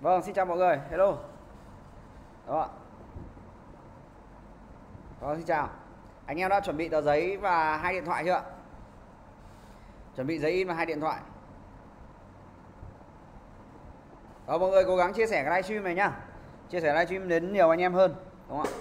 Vâng, xin chào mọi người. Hello. Đó. Vâng, xin chào. Anh em đã chuẩn bị tờ giấy và hai điện thoại chưa ạ? Chuẩn bị giấy in và hai điện thoại. Đó, mọi người cố gắng chia sẻ cái livestream này nhá. Chia sẻ livestream đến nhiều anh em hơn, đúng không ạ?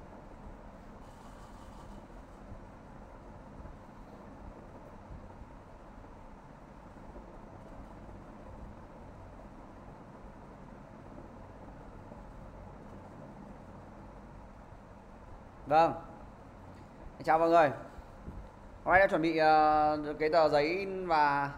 Vâng. Chào mọi người. Hôm nay đã chuẩn bị cái tờ giấy in và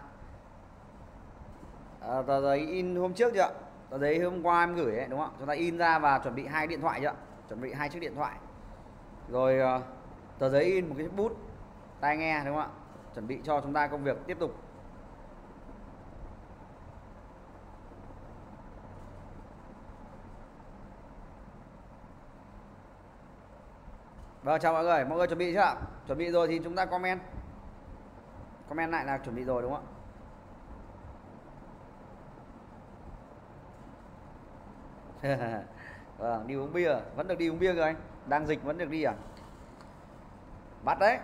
tờ giấy in hôm trước chưa ạ? Tờ giấy hôm qua em gửi ấy, đúng không ạ? Chúng ta in ra và chuẩn bị hai điện thoại chưa ạ? Chuẩn bị hai chiếc điện thoại. Rồi tờ giấy in một cái bút, tai nghe, đúng không ạ? Chuẩn bị cho chúng ta công việc tiếp tục. Vâng, chào mọi người chuẩn bị chưa ạ? Chuẩn bị rồi thì chúng ta comment lại là chuẩn bị rồi, đúng không ạ? Vâng, đi uống bia, vẫn được đi uống bia rồi anh. Đang dịch vẫn được đi à? Bắt đấy.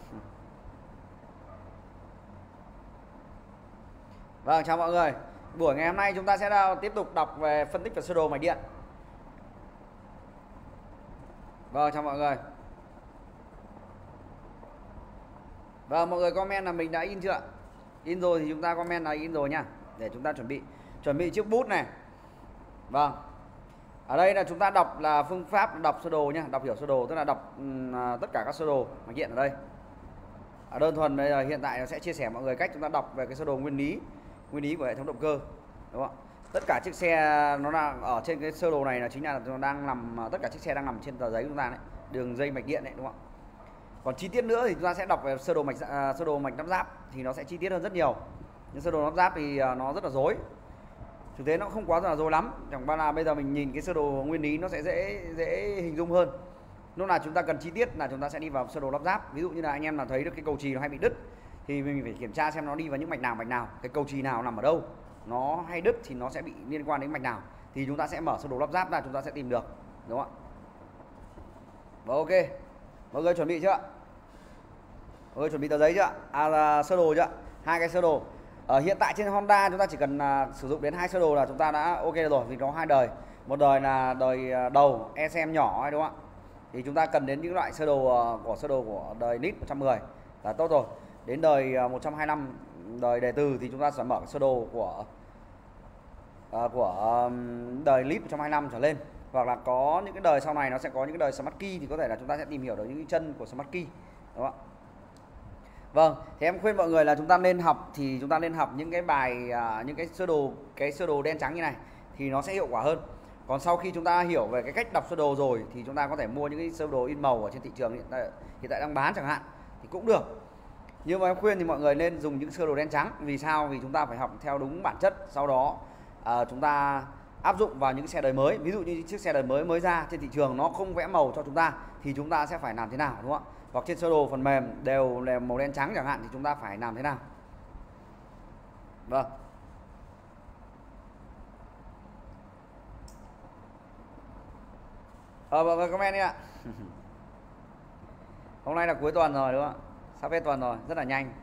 Vâng, chào mọi người. Buổi ngày hôm nay chúng ta sẽ tiếp tục đọc về phân tích và sơ đồ mạch điện. Vâng, chào mọi người. Vâng, mọi người comment là mình đã in chưa? In rồi thì chúng ta comment là in rồi nha. Để chúng ta chuẩn bị chiếc bút này. Vâng. Ở đây là chúng ta đọc là phương pháp đọc sơ đồ nhá, đọc hiểu sơ đồ, tức là đọc tất cả các sơ đồ mạch điện ở đây. Ở đơn thuần bây giờ hiện tại nó sẽ chia sẻ mọi người cách chúng ta đọc về cái sơ đồ nguyên lý của hệ thống động cơ, đúng không? Tất cả chiếc xe nó đang ở trên cái sơ đồ này là chính là nó đang nằm, tất cả chiếc xe đang nằm trên tờ giấy của chúng ta đấy, đường dây mạch điện đấy, đúng không? Còn chi tiết nữa thì chúng ta sẽ đọc về sơ đồ mạch lắp ráp thì nó sẽ chi tiết hơn rất nhiều. Nhưng sơ đồ lắp ráp thì nó rất là rối. Thực tế nó không quá là rối lắm, chẳng qua là bây giờ mình nhìn cái sơ đồ nguyên lý nó sẽ dễ hình dung hơn. Lúc nào chúng ta cần chi tiết là chúng ta sẽ đi vào sơ đồ lắp ráp. Ví dụ như là anh em là thấy được cái cầu chì nó hay bị đứt thì mình phải kiểm tra xem nó đi vào những mạch nào, cái cầu chì nào nằm ở đâu, nó hay đứt thì nó sẽ bị liên quan đến mạch nào, thì chúng ta sẽ mở sơ đồ lắp ráp ra, chúng ta sẽ tìm được, đúng không ạ? Và ok, mọi người chuẩn bị chưa ạ? Mọi người chuẩn bị tờ giấy chưa ạ? Sơ đồ chưa ạ? Hai cái sơ đồ. Hiện tại trên Honda chúng ta chỉ cần sử dụng đến hai sơ đồ là chúng ta đã ok rồi, vì có hai đời. Một đời là đời đầu ECM nhỏ, đúng không ạ? Thì chúng ta cần đến những loại sơ đồ của đời NIT 110 là tốt rồi. Đến đời 125, đời đề từ thì chúng ta sẽ mở sơ đồ của đời NIT 125 trở lên. Hoặc là có những cái đời sau này nó sẽ có những cái đời Smart Key thì có thể là chúng ta sẽ tìm hiểu được những cái chân của Smart Key, đúng không ạ? Vâng, thì em khuyên mọi người là chúng ta nên học những cái bài những cái sơ đồ đen trắng như này thì nó sẽ hiệu quả hơn. Còn sau khi chúng ta hiểu về cái cách đọc sơ đồ rồi thì chúng ta có thể mua những cái sơ đồ in màu ở trên thị trường hiện tại đang bán chẳng hạn thì cũng được. Nhưng mà em khuyên thì mọi người nên dùng những sơ đồ đen trắng. Vì sao? Vì chúng ta phải học theo đúng bản chất, sau đó chúng ta áp dụng vào những xe đời mới. Ví dụ như chiếc xe đời mới ra trên thị trường nó không vẽ màu cho chúng ta thì chúng ta sẽ phải làm thế nào, đúng không ạ? Hoặc trên sơ đồ phần mềm đều là màu đen trắng chẳng hạn thì chúng ta phải làm thế nào? Vâng. Vâng, comment đi ạ. Hôm nay là cuối tuần rồi, đúng không ạ? Sắp hết tuần rồi, rất là nhanh.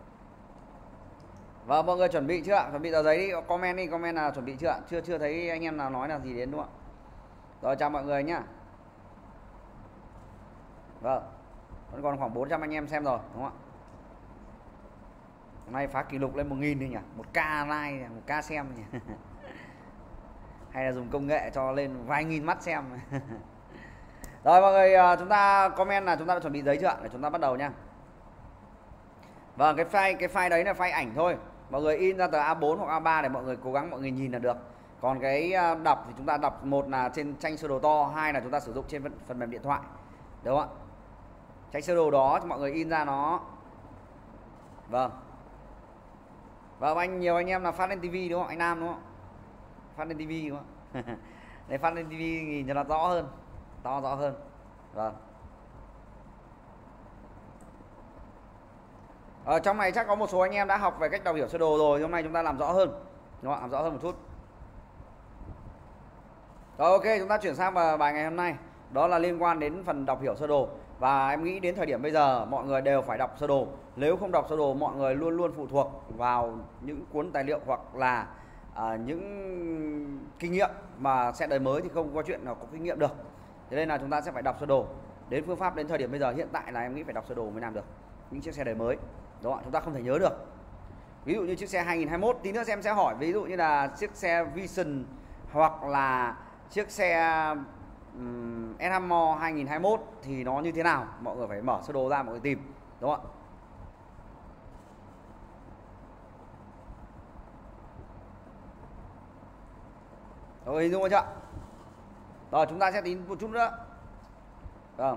Vâng, mọi người chuẩn bị chưa ạ? Chuẩn bị tờ giấy đi, comment là chuẩn bị chưa ạ? Chưa thấy anh em nào nói là gì đến, đúng không ạ? Rồi, chào mọi người nhá. Vâng, vẫn còn khoảng 400 anh em xem rồi, đúng không ạ? Hôm nay phá kỷ lục lên 1000 đi nhỉ? 1k like, 1k xem nhỉ? Hay là dùng công nghệ cho lên vài nghìn mắt xem. Rồi mọi người, chúng ta comment là chúng ta đã chuẩn bị giấy chưa ạ? Để chúng ta bắt đầu nha. Vâng, cái file đấy là file ảnh thôi. Mọi người in ra tờ A4 hoặc A3 để mọi người cố gắng mọi người nhìn là được. Còn cái đọc thì chúng ta đọc, một là trên tranh sơ đồ to, hai là chúng ta sử dụng trên phần mềm điện thoại, đúng không ạ? Tranh sơ đồ đó thì mọi người in ra nó. Vâng. Vâng, nhiều anh em là phát lên TV đúng không? Anh Nam đúng không? Phát lên TV đúng không? Để phát lên TV nhìn cho nó rõ hơn, to rõ hơn. Vâng. Trong này chắc có một số anh em đã học về cách đọc hiểu sơ đồ rồi, hôm nay chúng ta làm rõ hơn, đúng không? Làm rõ hơn một chút. Rồi ok, chúng ta chuyển sang bài ngày hôm nay. Đó là liên quan đến phần đọc hiểu sơ đồ. Và em nghĩ đến thời điểm bây giờ mọi người đều phải đọc sơ đồ. Nếu không đọc sơ đồ, mọi người luôn luôn phụ thuộc vào những cuốn tài liệu hoặc là những kinh nghiệm mà xe đời mới thì không có chuyện nào có kinh nghiệm được. Thế nên là chúng ta sẽ phải đọc sơ đồ. Đến phương pháp đến thời điểm bây giờ hiện tại là em nghĩ phải đọc sơ đồ mới làm được những chiếc xe đời mới. Đúng không? Chúng ta không thể nhớ được. Ví dụ như chiếc xe 2021, tí nữa em sẽ hỏi ví dụ như là chiếc xe Vision hoặc là chiếc xe S-Hummer 2021 thì nó như thế nào, mọi người phải mở sơ đồ ra mọi người tìm, đúng không ạ? Rồi hình dung chưa? Rồi chúng ta sẽ tính một chút nữa. Vâng.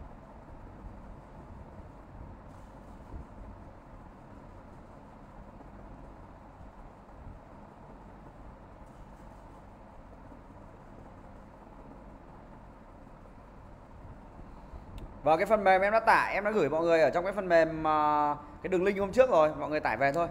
Và cái phần mềm em đã tải, em đã gửi mọi người ở trong cái phần mềm cái đường link hôm trước rồi, mọi người tải về thôi.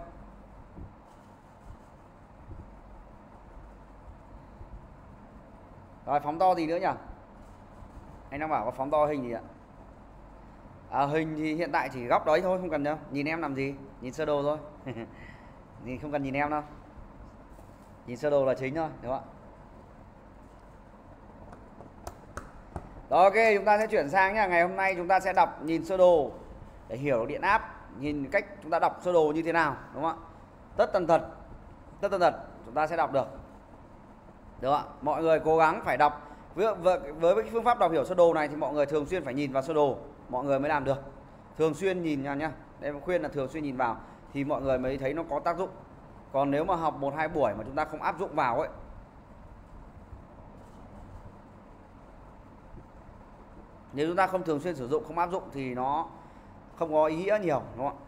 Rồi phóng to gì nữa nhỉ? Anh đang bảo có phóng to hình gì ạ? Hình thì hiện tại chỉ góc đấy thôi, không cần đâu. Nhìn em làm gì? Nhìn sơ đồ thôi. Thì không cần nhìn em đâu. Nhìn sơ đồ là chính thôi, đúng không ạ? Rồi ok, chúng ta sẽ chuyển sang nhá. Ngày hôm nay chúng ta sẽ đọc nhìn sơ đồ để hiểu điện áp, nhìn cách chúng ta đọc sơ đồ như thế nào, đúng không ạ? Tất tần tật chúng ta sẽ đọc được. Đúng không ạ? Mọi người cố gắng phải đọc. Với cái phương pháp đọc hiểu sơ đồ này thì mọi người thường xuyên phải nhìn vào sơ đồ, mọi người mới làm được. Thường xuyên nhìn nhá. Em khuyên là thường xuyên nhìn vào thì mọi người mới thấy nó có tác dụng. Còn nếu mà học 1-2 buổi mà chúng ta không áp dụng vào ấy, nếu chúng ta không thường xuyên sử dụng, không áp dụng thì nó không có ý nghĩa nhiều, đúng không ạ?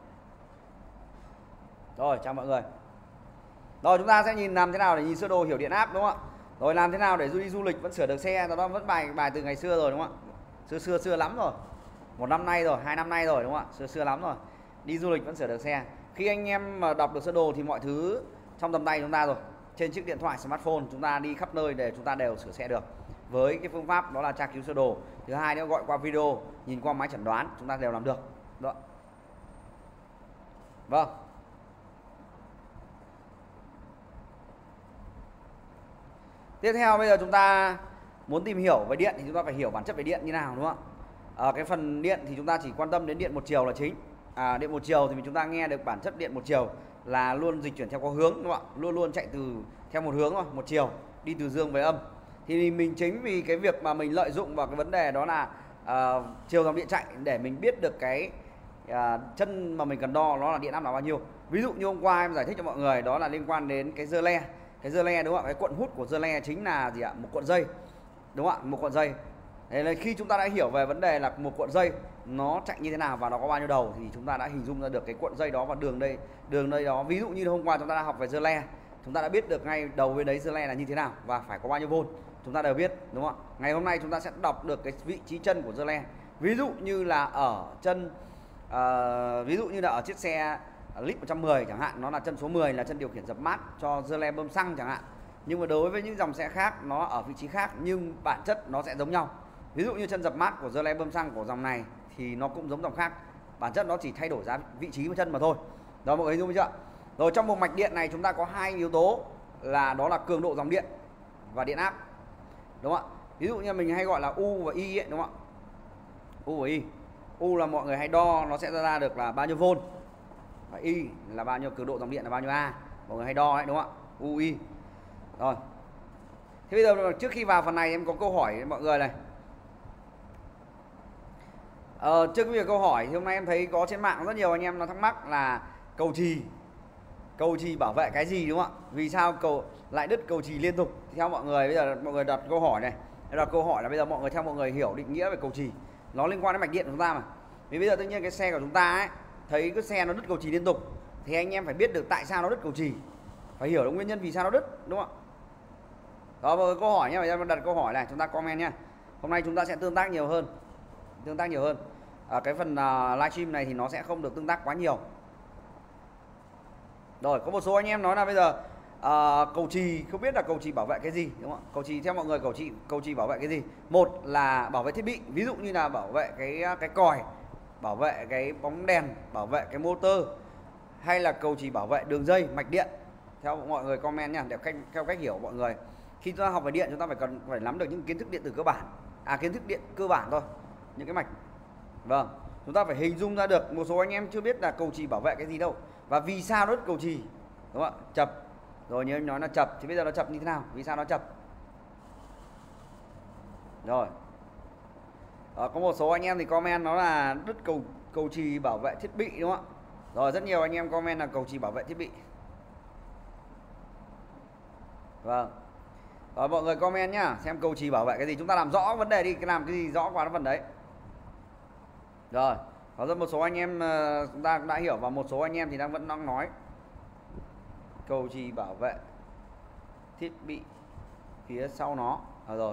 Rồi, chào mọi người. Rồi chúng ta sẽ nhìn làm thế nào để nhìn sơ đồ hiểu điện áp, đúng không ạ? Rồi làm thế nào để đi du lịch vẫn sửa được xe, nó vẫn bài từ ngày xưa rồi, đúng không ạ? Xưa lắm rồi. 1 năm nay rồi, 2 năm nay rồi, đúng không ạ? Xưa lắm rồi. Đi du lịch vẫn sửa được xe. Khi anh em mà đọc được sơ đồ thì mọi thứ trong tầm tay chúng ta rồi. Trên chiếc điện thoại smartphone chúng ta đi khắp nơi để chúng ta đều sửa xe được. Với cái phương pháp đó là tra cứu sơ đồ. Thứ hai nữa gọi qua video, nhìn qua máy chẩn đoán, chúng ta đều làm được. Đó. Vâng. Tiếp theo bây giờ chúng ta muốn tìm hiểu về điện thì chúng ta phải hiểu bản chất về điện như nào, đúng không ạ? Cái phần điện thì chúng ta chỉ quan tâm đến điện một chiều là chính. Điện một chiều thì chúng ta nghe được bản chất điện một chiều là luôn dịch chuyển theo có hướng, đúng không ạ? Luôn luôn chạy theo một hướng thôi, một chiều, đi từ dương về âm. Thì mình chính vì cái việc mà mình lợi dụng vào cái vấn đề đó là chiều dòng điện chạy để mình biết được cái chân mà mình cần đo nó là điện áp là bao nhiêu. Ví dụ như hôm qua em giải thích cho mọi người đó là liên quan đến cái dơ le. Cái dơ le, đúng không ạ? Cái cuộn hút của dơ le chính là gì ạ? Một cuộn dây, đúng không ạ? Một cuộn dây. Thế là khi chúng ta đã hiểu về vấn đề là một cuộn dây nó chạy như thế nào và nó có bao nhiêu đầu thì chúng ta đã hình dung ra được cái cuộn dây đó và đường đây đó. Ví dụ như hôm qua chúng ta đã học về dơ le, chúng ta đã biết được ngay đầu bên đấy dơ le là như thế nào và phải có bao nhiêu vôn, chúng ta đều biết, đúng không ạ? Ngày hôm nay chúng ta sẽ đọc được cái vị trí chân của dơ le. Ví dụ như là ở chân ví dụ như là ở chiếc xe Lip 110 chẳng hạn, nó là chân số 10 là chân điều khiển dập mát cho dơ le bơm xăng chẳng hạn. Nhưng mà đối với những dòng xe khác nó ở vị trí khác nhưng bản chất nó sẽ giống nhau. Ví dụ như chân dập mát của dơ le bơm xăng của dòng này thì nó cũng giống dòng khác, bản chất nó chỉ thay đổi ra vị trí của chân mà thôi. Đó mọi người hiểu chưa? Rồi trong một mạch điện này chúng ta có 2 yếu tố là đó là cường độ dòng điện và điện áp, đúng không ạ? Ví dụ như mình hay gọi là U và Y ấy, đúng không ạ? U và Y. U là mọi người hay đo nó sẽ ra được là bao nhiêu vôn, và Y là bao nhiêu, cường độ dòng điện là bao nhiêu A, mọi người hay đo đấy, đúng không ạ? U, Y. Rồi. Thế bây giờ trước khi vào phần này em có câu hỏi mọi người này. Trước cái việc câu hỏi thì hôm nay em thấy có trên mạng rất nhiều anh em nó thắc mắc là cầu trì bảo vệ cái gì, đúng không ạ? Vì sao lại đứt cầu trì liên tục? Theo mọi người bây giờ mọi người đặt câu hỏi này. Đặt câu hỏi là bây giờ theo mọi người hiểu định nghĩa về cầu trì. Nó liên quan đến mạch điện của chúng ta mà. Vì bây giờ tự nhiên cái xe của chúng ta ấy, thấy cái xe nó đứt cầu trì liên tục thì anh em phải biết được tại sao nó đứt cầu trì. Phải hiểu được nguyên nhân vì sao nó đứt, đúng không ạ? Đó, một câu hỏi nhé, mọi người đặt câu hỏi này, chúng ta comment nhé. Hôm nay chúng ta sẽ tương tác nhiều hơn. Cái phần livestream này thì nó sẽ không được tương tác quá nhiều. Rồi, có một số anh em nói là bây giờ cầu chì không biết là cầu chì bảo vệ cái gì, đúng không ạ? Cầu chì theo mọi người cầu chì bảo vệ cái gì? Một là bảo vệ thiết bị, ví dụ như là bảo vệ cái còi, bảo vệ cái bóng đèn, bảo vệ cái motor, hay là cầu chì bảo vệ đường dây mạch điện. Theo mọi người comment nha, để theo cách hiểu của mọi người. Khi chúng ta học về điện, chúng ta phải nắm được những kiến thức điện tử cơ bản, kiến thức điện cơ bản thôi, những cái mạch. Vâng, chúng ta phải hình dung ra được. Một số anh em chưa biết là cầu chì bảo vệ cái gì đâu, và vì sao nó cầu chì, đúng không ạ? Chập. Rồi như em nói là chập, thì bây giờ nó chập như thế nào? Vì sao nó chập? Rồi. Có một số anh em thì comment nó là đứt cầu chì bảo vệ thiết bị, đúng không ạ? Rồi rất nhiều anh em comment là cầu chì bảo vệ thiết bị. Vâng. Rồi mọi người comment nhá, xem cầu chì bảo vệ cái gì, chúng ta làm rõ vấn đề đi, cái làm cái gì rõ qua nó phần đấy. Rồi, có rất một số anh em chúng ta cũng đã hiểu, và một số anh em thì vẫn đang nói cầu chì bảo vệ thiết bị phía sau nó. Rồi.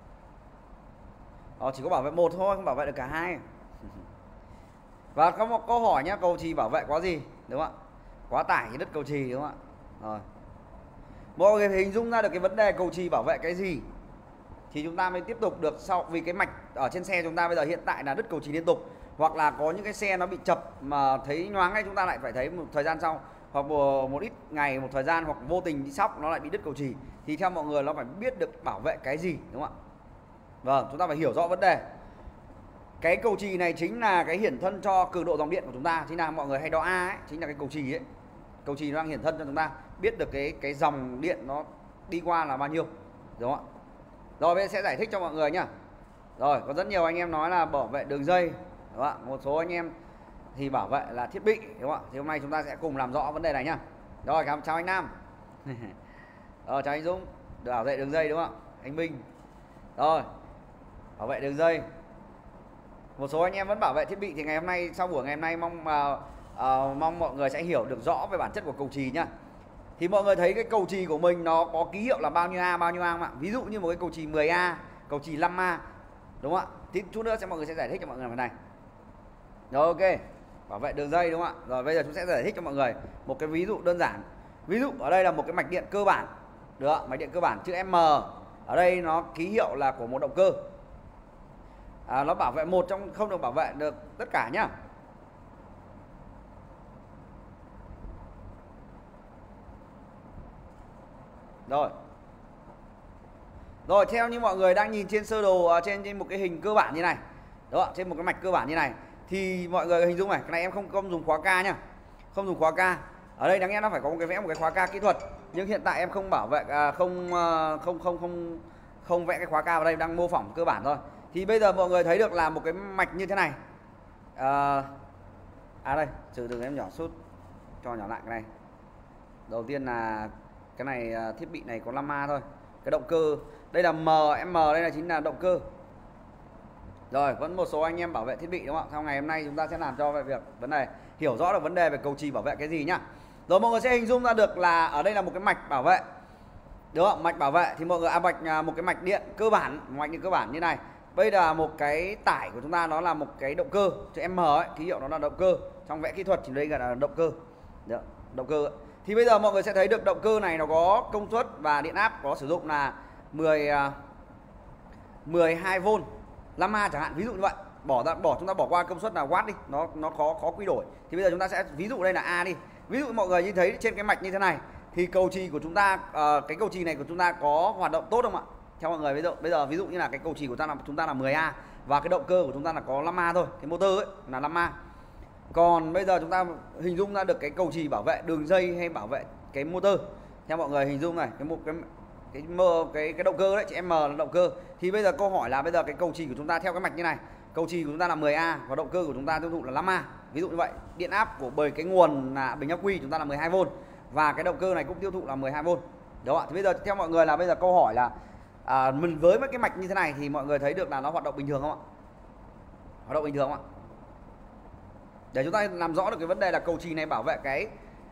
Chỉ có bảo vệ một thôi, không bảo vệ được cả hai. Và có một câu hỏi nhá, cầu chì bảo vệ có gì, đúng không ạ? Quá tải cái đứt cầu chì, đúng không ạ? Rồi. Mọi người hình dung ra được cái vấn đề cầu chì bảo vệ cái gì thì chúng ta mới tiếp tục được sau, vì cái mạch ở trên xe chúng ta bây giờ hiện tại là đứt cầu chì liên tục, hoặc là có những cái xe nó bị chập mà thấy nhoáng ấy, chúng ta lại phải thấy một thời gian sau, hoặc một ít ngày, một thời gian, hoặc vô tình đi sóc nó lại bị đứt cầu chì, thì theo mọi người nó phải biết được bảo vệ cái gì, đúng không ạ? Vâng, chúng ta phải hiểu rõ vấn đề. Cái cầu chì này chính là cái hiển thân cho cường độ dòng điện của chúng ta, chính là mọi người hay đo A ấy, chính là cái cầu chì ấy. Cầu chì nó đang hiển thân cho chúng ta biết được cái dòng điện nó đi qua là bao nhiêu, đúng không ạ? Rồi bây giờ sẽ giải thích cho mọi người nhá. Rồi, có rất nhiều anh em nói là bảo vệ đường dây, đúng không ạ? Một số anh em thì bảo vệ là thiết bị, đúng không ạ? Thì hôm nay chúng ta sẽ cùng làm rõ vấn đề này nhá. Rồi, chào anh Nam. Chào anh Dũng, được bảo vệ đường dây, đúng không ạ? Anh Minh. Rồi, bảo vệ đường dây. Một số anh em vẫn bảo vệ thiết bị, thì ngày hôm nay, sau buổi ngày hôm nay mong mọi người sẽ hiểu được rõ về bản chất của cầu chì nhá. Thì mọi người thấy cái cầu chì của mình nó có ký hiệu là bao nhiêu A không ạ? Ví dụ như một cái cầu chì 10A, cầu chì 5A, đúng không ạ? Thì chút nữa mọi người sẽ giải thích cho mọi người phần này. Rồi, ok. Bảo vệ đường dây, đúng không ạ? Rồi bây giờ chúng sẽ giải thích cho mọi người một cái ví dụ đơn giản. Ví dụ ở đây là một cái mạch điện cơ bản, được không? Mạch điện cơ bản chữ M. Ở đây nó ký hiệu là của một động cơ. Nó bảo vệ một trong, không được bảo vệ được tất cả nhá. Rồi, theo như mọi người đang nhìn trên sơ đồ, trên một cái hình cơ bản như này, đúng không? Trên một cái mạch cơ bản như này, thì mọi người hình dung này, cái này em không dùng khóa K nhá, không dùng khóa K. Ở đây đáng lẽ nó phải có một cái khóa K kỹ thuật, nhưng hiện tại em không bảo vệ, không vẽ cái khóa K vào đây, đang mô phỏng cơ bản thôi. Thì bây giờ mọi người thấy được là một cái mạch như thế này. Đây, từ từ em nhỏ sút cho nhỏ lại cái này. Đầu tiên là cái này, thiết bị này có 5A thôi. Cái động cơ đây là M, đây là chính là động cơ. Rồi, vẫn một số anh em bảo vệ thiết bị, đúng không ạ? Sau ngày hôm nay chúng ta sẽ làm cho về việc vấn đề hiểu rõ được vấn đề về cầu chì bảo vệ cái gì nhá. Rồi mọi người sẽ hình dung ra được là ở đây là một cái mạch bảo vệ, đúng không? Mạch bảo vệ thì mọi người một cái mạch điện cơ bản, mạch điện cơ bản như này. Bây giờ một cái tải của chúng ta nó là một cái động cơ chữ M ấy, ký hiệu nó là động cơ. Trong vẽ kỹ thuật thì đây gọi là động cơ. Được, động cơ ấy. Thì bây giờ mọi người sẽ thấy được động cơ này nó có công suất và điện áp có sử dụng là 12V 5A chẳng hạn, ví dụ như vậy. Chúng ta bỏ qua công suất là watt đi, nó khó quy đổi. Thì bây giờ chúng ta sẽ ví dụ đây là A đi. Ví dụ mọi người như thấy trên cái mạch như thế này thì cầu chì của chúng ta, cái cầu chì này của chúng ta có hoạt động tốt không ạ? Theo mọi người bây giờ ví dụ như là cái cầu chì của chúng ta là 10A và cái động cơ của chúng ta là có 5A thôi, cái motor ấy là 5A. Còn bây giờ chúng ta hình dung ra được cái cầu chì bảo vệ đường dây hay bảo vệ cái motor. Theo mọi người hình dung này, cái động cơ đấy, chữ M là động cơ. Thì bây giờ câu hỏi là bây giờ cái cầu chì của chúng ta theo cái mạch như này, cầu chì của chúng ta là 10A và động cơ của chúng ta tiêu thụ là 5A. Ví dụ như vậy, điện áp của bởi cái nguồn là bình ắc quy chúng ta là 12V và cái động cơ này cũng tiêu thụ là 12V. Đúng không ạ? Thì bây giờ theo mọi người là bây giờ câu hỏi là mình với mấy cái mạch như thế này thì mọi người thấy được là nó hoạt động bình thường không ạ? Hoạt động bình thường không ạ? Để chúng ta làm rõ được cái vấn đề là cầu chì này bảo vệ cái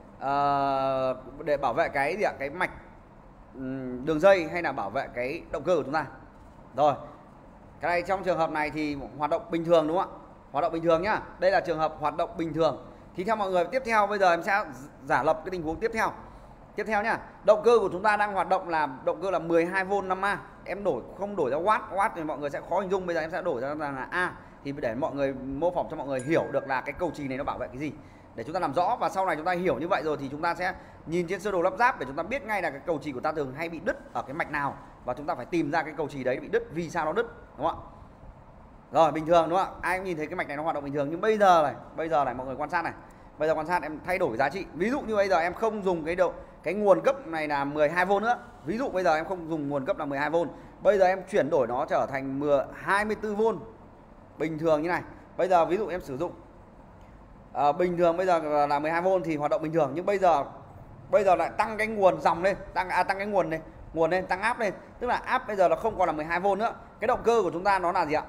để bảo vệ cái gì ạ? Cái mạch đường dây hay là bảo vệ cái động cơ của chúng ta. Rồi, cái này trong trường hợp này thì hoạt động bình thường, đúng không ạ? Hoạt động bình thường nhá. Đây là trường hợp hoạt động bình thường. Thì theo mọi người tiếp theo bây giờ em sẽ giả lập cái tình huống tiếp theo. Tiếp theo nhá, động cơ của chúng ta đang hoạt động là động cơ là 12V 5A. Em không đổi ra watt thì mọi người sẽ khó hình dung. Bây giờ em sẽ đổi ra là A thì để mọi người mô phỏng cho mọi người hiểu được là cái cầu chì này nó bảo vệ cái gì, để chúng ta làm rõ. Và sau này chúng ta hiểu như vậy rồi thì chúng ta sẽ nhìn trên sơ đồ lắp ráp để chúng ta biết ngay là cái cầu chì của ta thường hay bị đứt ở cái mạch nào, và chúng ta phải tìm ra cái cầu chì đấy bị đứt vì sao nó đứt, đúng không ạ? Rồi bình thường đúng không ạ? Ai cũng nhìn thấy cái mạch này nó hoạt động bình thường, nhưng bây giờ này mọi người quan sát này. Bây giờ quan sát em thay đổi giá trị. Ví dụ như bây giờ em không dùng cái nguồn cấp này là 12V nữa. Ví dụ bây giờ em không dùng nguồn cấp là 12V. Bây giờ em chuyển đổi nó trở thành 24V bình thường như này. Bây giờ ví dụ em sử dụng bình thường bây giờ là 12V thì hoạt động bình thường, nhưng bây giờ lại tăng cái nguồn dòng lên, tăng cái nguồn lên, tăng áp lên. Tức là áp bây giờ nó không còn là 12V nữa. Cái động cơ của chúng ta nó là gì ạ?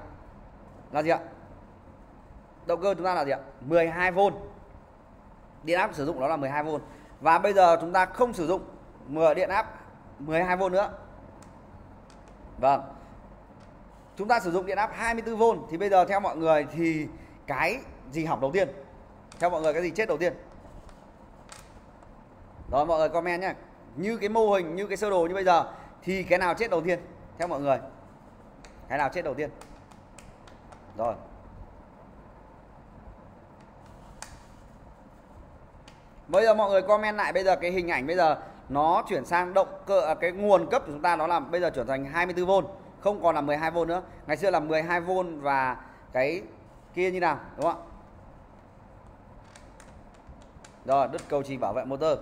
Động cơ chúng ta là gì ạ? 12V. Điện áp sử dụng đó là 12V. Và bây giờ chúng ta không sử dụng điện áp 12V nữa. Vâng. Chúng ta sử dụng điện áp 24V thì bây giờ theo mọi người thì cái gì hỏng đầu tiên? Theo mọi người cái gì chết đầu tiên? Rồi mọi người comment nhé. Như cái mô hình, như cái sơ đồ như bây giờ thì cái nào chết đầu tiên? Theo mọi người, cái nào chết đầu tiên? Rồi. Bây giờ mọi người comment lại, bây giờ cái hình ảnh bây giờ nó chuyển sang động cơ, cái nguồn cấp của chúng ta nó là bây giờ chuyển thành 24V, không còn là 12V nữa. Ngày xưa là 12V và cái kia như nào, đúng không ạ? Rồi, đứt cầu chì bảo vệ motor.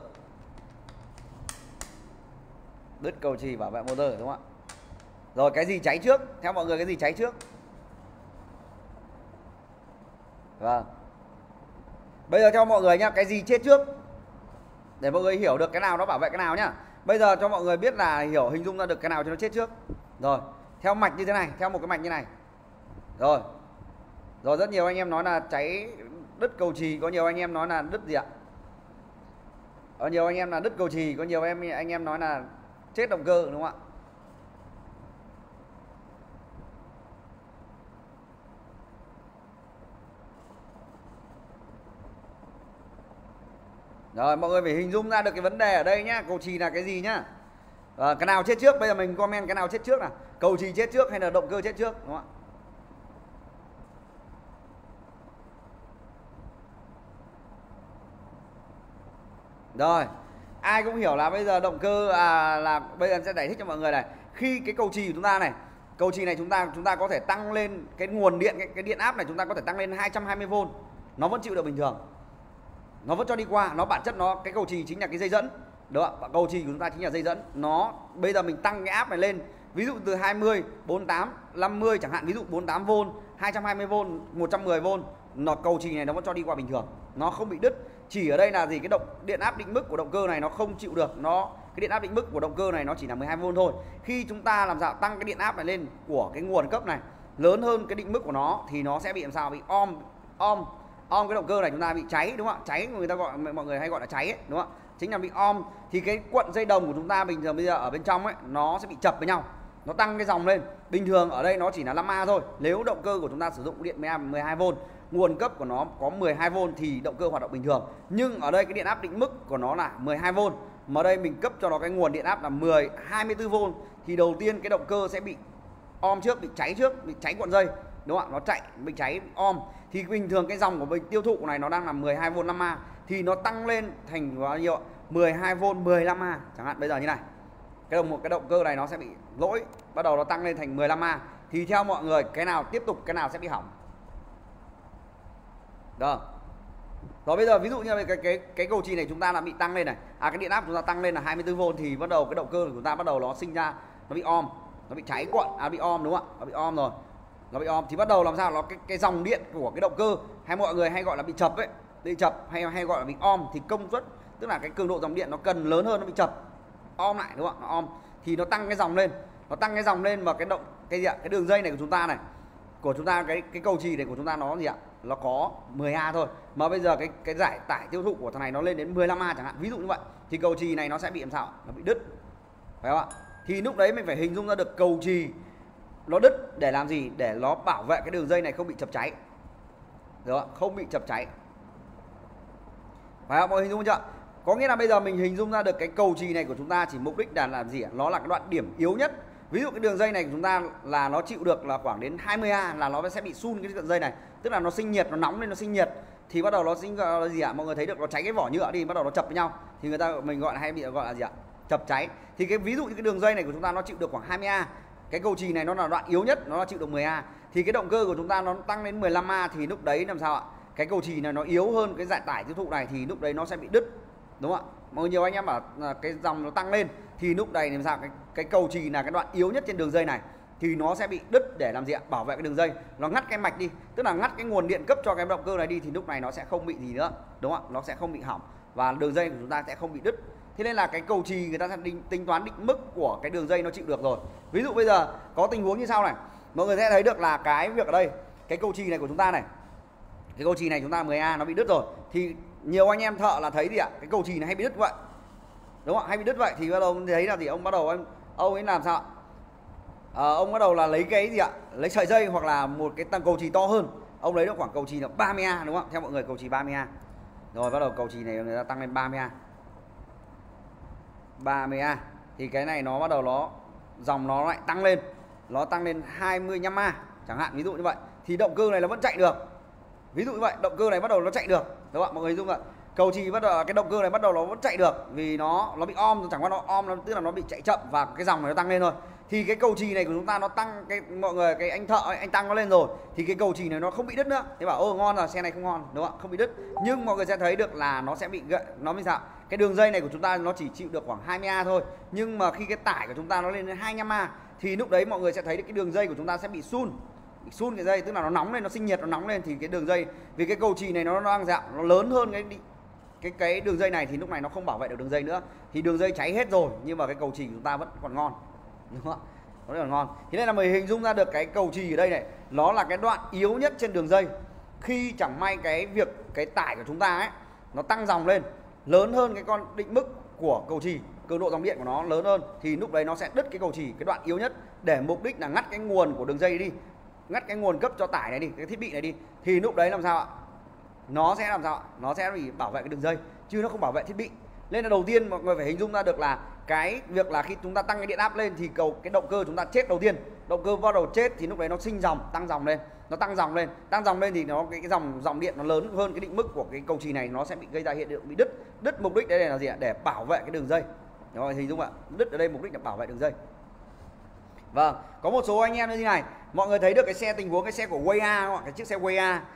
Đứt cầu chì bảo vệ motor, đúng không ạ? Rồi cái gì cháy trước? Theo mọi người cái gì cháy trước? Vâng. Bây giờ cho mọi người nhá, cái gì chết trước? Để mọi người hiểu được cái nào nó bảo vệ cái nào nhá. Bây giờ cho mọi người biết là hình dung ra được cái nào cho nó chết trước. Rồi, theo mạch như thế này, theo một cái mạch như này. Rồi. Rồi rất nhiều anh em nói là cháy đứt cầu chì, có nhiều anh em nói là đứt gì ạ? Có nhiều anh em là đứt cầu chì, có nhiều anh em nói là chết động cơ, đúng không ạ? Rồi mọi người phải hình dung ra được cái vấn đề ở đây nhá. Cầu chì là cái gì nhá? Cái nào chết trước? Bây giờ mình comment cái nào chết trước nào. Cầu chì chết trước hay là động cơ chết trước, đúng không ạ? Rồi, ai cũng hiểu là bây giờ động cơ là bây giờ sẽ giải thích cho mọi người này. Khi cái cầu chì của chúng ta này, cầu chì này chúng ta có thể tăng lên cái nguồn điện, cái điện áp này chúng ta có thể tăng lên 220V, nó vẫn chịu được bình thường, nó vẫn cho đi qua. Nó bản chất nó, cái cầu chì chính là cái dây dẫn, đúng không ạ? Cầu chì của chúng ta chính là dây dẫn. Nó bây giờ mình tăng cái áp này lên, ví dụ từ 20, 48, 50 chẳng hạn, ví dụ 48V, 220V, 110V, nó cầu chì này nó vẫn cho đi qua bình thường, nó không bị đứt. Chỉ ở đây là gì, cái điện áp định mức của động cơ này nó không chịu được, cái điện áp định mức của động cơ này nó chỉ là 12V thôi. Khi chúng ta làm sao tăng cái điện áp này lên của cái nguồn cấp này lớn hơn cái định mức của nó thì nó sẽ bị làm sao, bị om cái động cơ này chúng ta bị cháy, đúng không ạ? Cháy người ta gọi, mọi người hay gọi là cháy ấy, đúng không ạ? Chính là bị om. Thì cái cuộn dây đồng của chúng ta bình thường bây giờ ở bên trong ấy nó sẽ bị chập với nhau, nó tăng cái dòng lên. Bình thường ở đây nó chỉ là 5A thôi. Nếu động cơ của chúng ta sử dụng điện 12V, nguồn cấp của nó có 12V thì động cơ hoạt động bình thường. Nhưng ở đây cái điện áp định mức của nó là 12V, mà ở đây mình cấp cho nó cái nguồn điện áp là 24V thì đầu tiên cái động cơ sẽ bị om trước, bị cháy trước, bị cháy cuộn dây, đúng không ạ? Nó chạy bị cháy om. Thì bình thường cái dòng của mình tiêu thụ này nó đang là 12V 5A thì nó tăng lên thành bao nhiêu? 12V 15A chẳng hạn. Bây giờ như này, cái động cơ này nó sẽ bị lỗi, bắt đầu nó tăng lên thành 15A thì theo mọi người cái nào tiếp tục, cái nào sẽ bị hỏng? Đó. Rồi bây giờ ví dụ như cái cầu chì này chúng ta là bị tăng lên này, cái điện áp chúng ta tăng lên là 24V thì bắt đầu cái động cơ của chúng ta bắt đầu nó sinh ra, nó bị om, nó bị cháy cuộn, bị om, đúng không ạ? Nó bị om rồi. Nó bị om thì bắt đầu làm sao, nó cái dòng điện của cái động cơ, hay mọi người hay gọi là bị chập ấy, bị chập hay gọi là bị om, thì công suất, tức là cái cường độ dòng điện nó cần lớn hơn, nó bị chập, om lại, đúng không ạ? Nó om thì nó tăng cái dòng lên, và cái đường dây này của chúng ta này, của chúng ta, cái cầu chì này của chúng ta nó gì ạ? Nó có 10A thôi, mà bây giờ cái giải tải tiêu thụ của thằng này nó lên đến 15A chẳng hạn, ví dụ như vậy, thì cầu chì này nó sẽ bị làm sao? Nó bị đứt, phải không ạ? Thì lúc đấy mình phải hình dung ra được cầu chì nó đứt để làm gì? Để nó bảo vệ cái đường dây này không bị chập cháy, được không? Không bị chập cháy, phải không? Mọi người hình dung chưa? Có nghĩa là bây giờ mình hình dung ra được cái cầu chì này của chúng ta chỉ mục đích là làm gì ạ? Nó là cái đoạn điểm yếu nhất. Ví dụ cái đường dây này của chúng ta là nó chịu được là khoảng đến 20A là nó sẽ bị sun cái đường dây này, tức là nó sinh nhiệt, nó nóng lên, nó sinh nhiệt thì bắt đầu nó sinh là gì ạ? Mọi người thấy được nó cháy cái vỏ nhựa đi, bắt đầu nó chập với nhau thì mình gọi là hay bị gọi là gì ạ? Chập cháy. Thì cái ví dụ như cái đường dây này của chúng ta nó chịu được khoảng 20A, cái cầu chì này nó là đoạn yếu nhất, nó là chịu được 10A, thì cái động cơ của chúng ta nó tăng đến 15A thì lúc đấy làm sao ạ? Cái cầu chì này nó yếu hơn cái dạng tải tiêu thụ này thì lúc đấy nó sẽ bị đứt, đúng không ạ? Mọi nhiều anh em bảo là cái dòng nó tăng lên thì lúc này làm sao cái cầu chì là cái đoạn yếu nhất trên đường dây này thì nó sẽ bị đứt để làm gì ạ? Bảo vệ cái đường dây, nó ngắt cái mạch đi, tức là ngắt cái nguồn điện cấp cho cái động cơ này đi thì lúc này nó sẽ không bị gì nữa, đúng không ạ? Nó sẽ không bị hỏng và đường dây của chúng ta sẽ không bị đứt. Thế nên là cái cầu chì người ta sẽ tính toán định mức của cái đường dây nó chịu được rồi. Ví dụ bây giờ có tình huống như sau này, mọi người sẽ thấy được là cái việc ở đây cái cầu chì này của chúng ta này, cái cầu chì này chúng ta 10A nó bị đứt rồi thì nhiều anh em thợ là thấy gì ạ? Cái cầu chì này hay bị đứt vậy, đúng không ạ? Hay bị đứt vậy thì bắt đầu thấy là gì? Ông bắt đầu ông ấy làm sao ạ? Ông bắt đầu là lấy cái gì ạ? Lấy sợi dây hoặc là một cái tầng cầu chì to hơn, ông lấy được khoảng cầu chì là 30A, đúng không? Theo mọi người cầu chì 30A. Rồi bắt đầu cầu chì này người ta tăng lên 30A. 30A thì cái này nó bắt đầu nó dòng nó lại tăng lên, nó tăng lên 25A chẳng hạn, ví dụ như vậy thì động cơ này nó vẫn chạy được. Ví dụ như vậy, động cơ này bắt đầu nó chạy được, đúng không ạ? Mọi người dung ạ. Cầu chì bắt đầu cái động cơ này bắt đầu nó vẫn chạy được vì nó bị om, chẳng qua nó om, tức là nó bị chạy chậm và cái dòng này nó tăng lên thôi. Thì cái cầu chì này của chúng ta nó tăng, cái mọi người cái anh thợ ấy, anh tăng nó lên rồi thì cái cầu chì này nó không bị đứt nữa. Thế bảo ô ngon rồi, xe này không ngon, đúng không ạ? Không bị đứt. Nhưng mọi người sẽ thấy được là nó sẽ bị gãy, nó như sao? Cái đường dây này của chúng ta nó chỉ chịu được khoảng 20A thôi. Nhưng mà khi cái tải của chúng ta nó lên đến 25A thì lúc đấy mọi người sẽ thấy được cái đường dây của chúng ta sẽ bị sun cái dây, tức là nó nóng lên, nó sinh nhiệt, nó nóng lên thì cái đường dây, vì cái cầu chì này nó đang dạng nó lớn hơn cái đường dây này thì lúc này nó không bảo vệ được đường dây nữa thì đường dây cháy hết rồi nhưng mà cái cầu chì của chúng ta vẫn còn ngon, đúng không ạ? Nó rất là ngon. Thế nên là mình hình dung ra được cái cầu chì ở đây này, nó là cái đoạn yếu nhất trên đường dây. Khi chẳng may cái tải của chúng ta ấy nó tăng dòng lên lớn hơn cái con định mức của cầu chì, cường độ dòng điện của nó lớn hơn thì lúc đấy nó sẽ đứt cái cầu chì, cái đoạn yếu nhất để mục đích là ngắt cái nguồn của đường dây đi, ngắt cái nguồn cấp cho tải này đi, cái thiết bị này đi thì lúc đấy làm sao ạ? Nó sẽ làm sao ạ? Nó sẽ bị bảo vệ cái đường dây chứ nó không bảo vệ thiết bị. Nên là đầu tiên mọi người phải hình dung ra được là cái việc là khi chúng ta tăng cái điện áp lên thì cái động cơ chúng ta chết đầu tiên. Động cơ bắt đầu chết thì lúc đấy nó sinh dòng, tăng dòng lên, nó tăng dòng lên thì nó cái dòng điện nó lớn hơn cái định mức của cái cầu chì này, nó sẽ bị gây ra hiện tượng bị đứt. Mục đích đây là gì ạ? Để bảo vệ cái đường dây. Rồi hình dung ạ, đứt ở đây mục đích là bảo vệ đường dây. Vâng, có một số anh em như thế này, mọi người thấy được cái xe tình huống cái xe của Way không ạ? Cái chiếc xe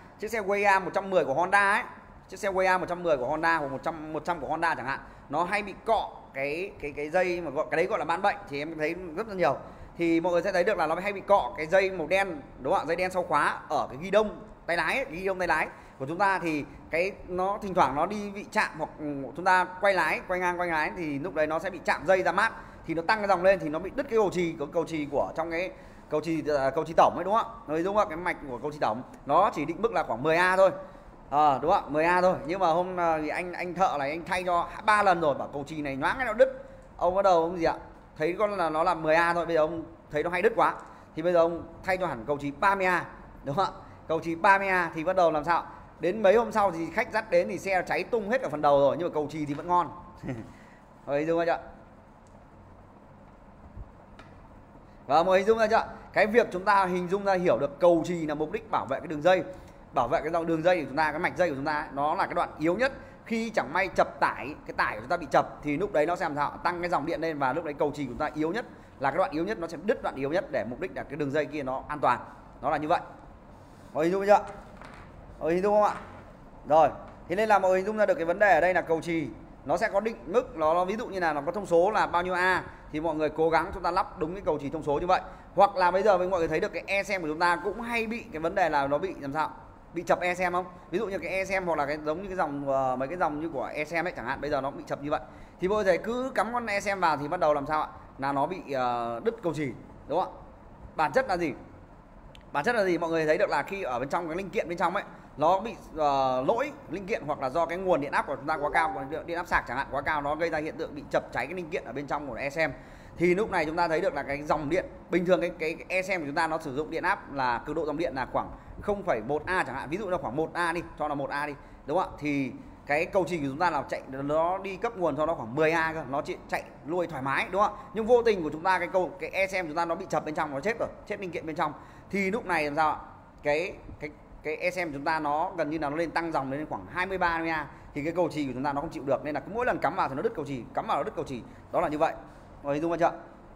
Way 110 của Honda ấy, chiếc xe Way 110 của Honda hoặc 100 của Honda chẳng hạn, nó hay bị cọ cái dây mà cái đấy gọi là ban bệnh thì em thấy rất là nhiều. Thì mọi người sẽ thấy được là nó hay bị cọ cái dây màu đen, đúng không ạ? Dây đen sau khóa ở cái ghi đông tay lái ấy, cái ghi đông tay lái của chúng ta thì cái nó thỉnh thoảng nó đi bị chạm hoặc chúng ta quay ngang quay lái thì lúc đấy nó sẽ bị chạm dây ra mát thì nó tăng cái dòng lên thì nó bị đứt cái cầu chì của trong cái cầu chì tổng ấy, đúng không ạ? Rồi đúng không? Cái mạch của cầu chì tổng nó chỉ định mức là khoảng 10A thôi. Đúng không? 10A thôi. Nhưng mà hôm thì anh thợ này anh thay cho 3 lần rồi, bảo cầu chì này nhoáng cái nó đứt. Ông bắt đầu ông gì ạ? Thấy con là nó là 10A thôi, bây giờ ông thấy nó hay đứt quá thì bây giờ ông thay cho hẳn cầu chì 30A, đúng không ạ? Cầu chì 30A thì bắt đầu làm sao? Đến mấy hôm sau thì khách dắt đến thì xe cháy tung hết cả phần đầu rồi nhưng mà cầu chì thì vẫn ngon. Rồi hình dung ra chưa? Và mọi hình dung ra chưa? Cái việc chúng ta hình dung ra hiểu được cầu chì là mục đích bảo vệ cái đường dây, bảo vệ cái dòng đường dây của chúng ta, cái mạch dây của chúng ta, nó là cái đoạn yếu nhất. Khi chẳng may chập tải, cái tải của chúng ta bị chập thì lúc đấy nó sẽ làm sao? Tăng cái dòng điện lên và lúc đấy cầu chì của chúng ta yếu nhất, là cái đoạn yếu nhất, nó sẽ đứt đoạn yếu nhất để mục đích là cái đường dây kia nó an toàn. Nó là như vậy. Mọi hình dung chưa? Mọi hình dung không ạ? Rồi, thế nên là mọi hình dung ra được cái vấn đề ở đây là cầu chì nó sẽ có định mức, nó ví dụ như là nó có thông số là bao nhiêu A thì mọi người cố gắng chúng ta lắp đúng cái cầu chì thông số như vậy. Hoặc là bây giờ mọi người thấy được cái e-xem của chúng ta cũng hay bị cái vấn đề là nó bị làm sao? Bị chập e-xem không? Ví dụ như cái e-xem hoặc là cái giống như cái dòng mấy cái dòng như của e-xem ấy chẳng hạn, bây giờ nó bị chập như vậy. Thì mọi người cứ cắm con e-xem vào thì bắt đầu làm sao ạ? Là nó bị đứt cầu chì, đúng không ạ? Bản chất là gì? Bản chất là gì? Mọi người thấy được là khi ở bên trong cái linh kiện bên trong ấy nó bị lỗi linh kiện hoặc là do cái nguồn điện áp của chúng ta quá cao, điện áp sạc chẳng hạn quá cao, nó gây ra hiện tượng bị chập cháy cái linh kiện ở bên trong của e-xem. Thì lúc này chúng ta thấy được là cái dòng điện bình thường cái e-xem của chúng ta nó sử dụng điện áp là cường độ dòng điện là khoảng 0,1A chẳng hạn, ví dụ là khoảng 1A đi, cho là 1A đi, đúng không ạ? Thì cái cầu trì của chúng ta là chạy nó đi cấp nguồn cho nó khoảng 10A cơ, nó chỉ chạy nuôi thoải mái đúng không ạ? Nhưng vô tình của chúng ta cái ECM chúng ta nó bị chập bên trong, nó chết rồi, chết linh kiện bên trong, thì lúc này làm sao ạ? Cái ECM chúng ta nó gần như là nó lên tăng dòng lên khoảng 23A, thì cái cầu trì của chúng ta nó không chịu được, nên là cứ mỗi lần cắm vào thì nó đứt cầu trì, cắm vào nó đứt cầu trì, đó là như vậy. Rồi hình dung chưa?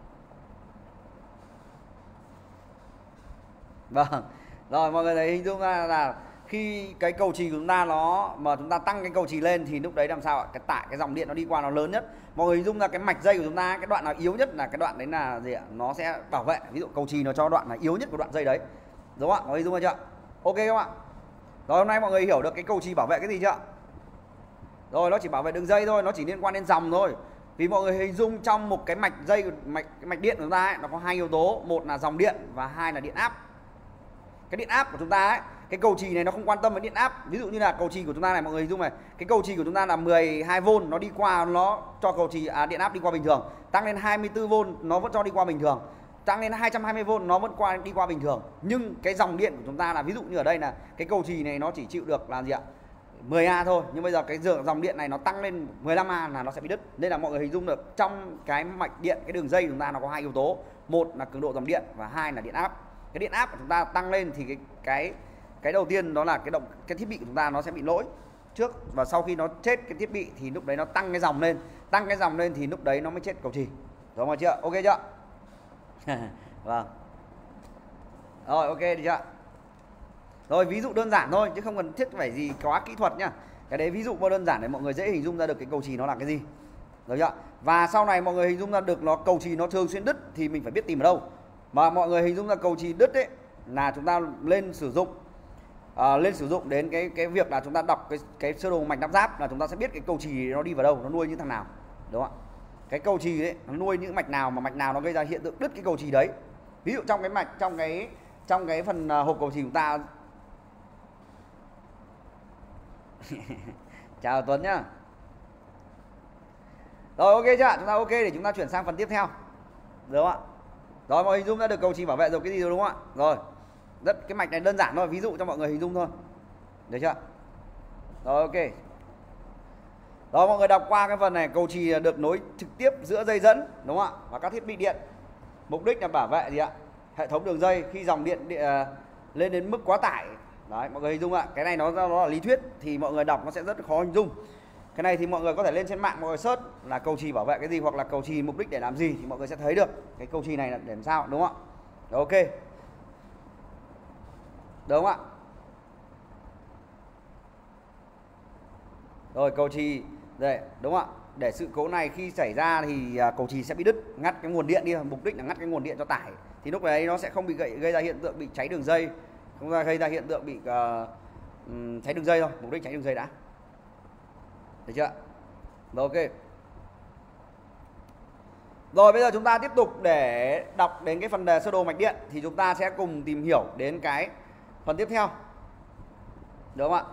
Vâng. Rồi mọi người thấy hình dung ra là khi cái cầu trì của chúng ta nó mà chúng ta tăng cái cầu trì lên thì lúc đấy làm sao ạ? Cái dòng điện nó đi qua nó lớn nhất. Mọi người hình dung ra cái mạch dây của chúng ta, cái đoạn nào yếu nhất là cái đoạn đấy là gì ạ? Nó sẽ bảo vệ. Ví dụ cầu trì nó cho đoạn là yếu nhất của đoạn dây đấy. Đúng không ạ? Mọi người hình dung ra chưa? Ok không ạ? Rồi hôm nay mọi người hiểu được cái cầu trì bảo vệ cái gì chưa? Rồi nó chỉ bảo vệ đường dây thôi, nó chỉ liên quan đến dòng thôi. Vì mọi người hình dung trong một cái mạch dây mạch điện của chúng ta ấy, nó có hai yếu tố, một là dòng điện và hai là điện áp. Cái điện áp của chúng ta ấy, cái cầu trì này nó không quan tâm đến điện áp. Ví dụ như là cầu trì của chúng ta này, mọi người hình dung này, cái cầu trì của chúng ta là 12V, nó đi qua, nó cho cầu trì điện áp đi qua bình thường. Tăng lên 24V nó vẫn cho đi qua bình thường. Tăng lên 220V nó vẫn đi qua bình thường. Nhưng cái dòng điện của chúng ta là, ví dụ như ở đây là cái cầu trì này nó chỉ chịu được là gì ạ? 10A thôi, nhưng bây giờ cái dòng điện này nó tăng lên 15A là nó sẽ bị đứt. Nên là mọi người hình dung được trong cái mạch điện, cái đường dây của chúng ta nó có hai yếu tố, một là cường độ dòng điện và hai là điện áp. Cái điện áp của chúng ta tăng lên thì cái đầu tiên đó là cái thiết bị của chúng ta nó sẽ bị lỗi trước, và sau khi nó chết cái thiết bị thì lúc đấy nó tăng cái dòng lên, thì lúc đấy nó mới chết cầu trì. Đúng không chưa? Ok chưa? Vâng. Rồi ok được chưa? Rồi ví dụ đơn giản thôi chứ không cần thiết phải gì quá kỹ thuật nhá. Cái đấy ví dụ đơn giản để mọi người dễ hình dung ra được cái cầu trì nó là cái gì. Được chưa? Và sau này mọi người hình dung ra được nó cầu trì nó thường xuyên đứt thì mình phải biết tìm ở đâu. Mà mọi người hình dung ra cầu trì đứt ấy là chúng ta lên sử dụng đến cái việc là chúng ta đọc cái sơ đồ mạch nắp giáp, là chúng ta sẽ biết cái cầu trì nó đi vào đâu, nó nuôi những thằng nào. Đúng không ạ? Cái cầu trì đấy nó nuôi những mạch nào, mà mạch nào nó gây ra hiện tượng đứt cái cầu trì đấy. Ví dụ trong cái mạch trong cái phần hộp cầu trì chúng ta. Chào Tuấn nhá. Rồi ok chưa? Chúng ta ok để chúng ta chuyển sang phần tiếp theo. Đúng không ạ? Rồi mọi người hình dung ra được cầu trì bảo vệ rồi cái gì rồi đúng không ạ? Rồi. Cái mạch này đơn giản thôi, ví dụ cho mọi người hình dung thôi. Được chưa? Rồi ok. Rồi mọi người đọc qua cái phần này, cầu trì được nối trực tiếp giữa dây dẫn, đúng không ạ? Và các thiết bị điện. Mục đích là bảo vệ gì ạ? Hệ thống đường dây khi dòng điện lên đến mức quá tải. Đấy, mọi người hình dung ạ. Cái này nó là lý thuyết thì mọi người đọc nó sẽ rất khó hình dung. Cái này thì mọi người có thể lên trên mạng mọi người search là cầu trì bảo vệ cái gì, hoặc là cầu trì mục đích để làm gì, thì mọi người sẽ thấy được cái cầu trì này là để làm sao, đúng không ạ? Rồi, ok. Đúng không ạ? Rồi cầu trì đây, đúng không ạ? Để sự cố này khi xảy ra thì cầu trì sẽ bị đứt, ngắt cái nguồn điện đi, mục đích là ngắt cái nguồn điện cho tải. Thì lúc đấy nó sẽ không bị gây ra hiện tượng bị cháy đường dây, không gây ra hiện tượng bị cháy đường dây thôi, mục đích cháy đường dây đã. Được chưa? Rồi ok. Rồi bây giờ chúng ta tiếp tục để đọc đến cái phần sơ đồ mạch điện thì chúng ta sẽ cùng tìm hiểu đến cái phần tiếp theo. Đúng không ạ?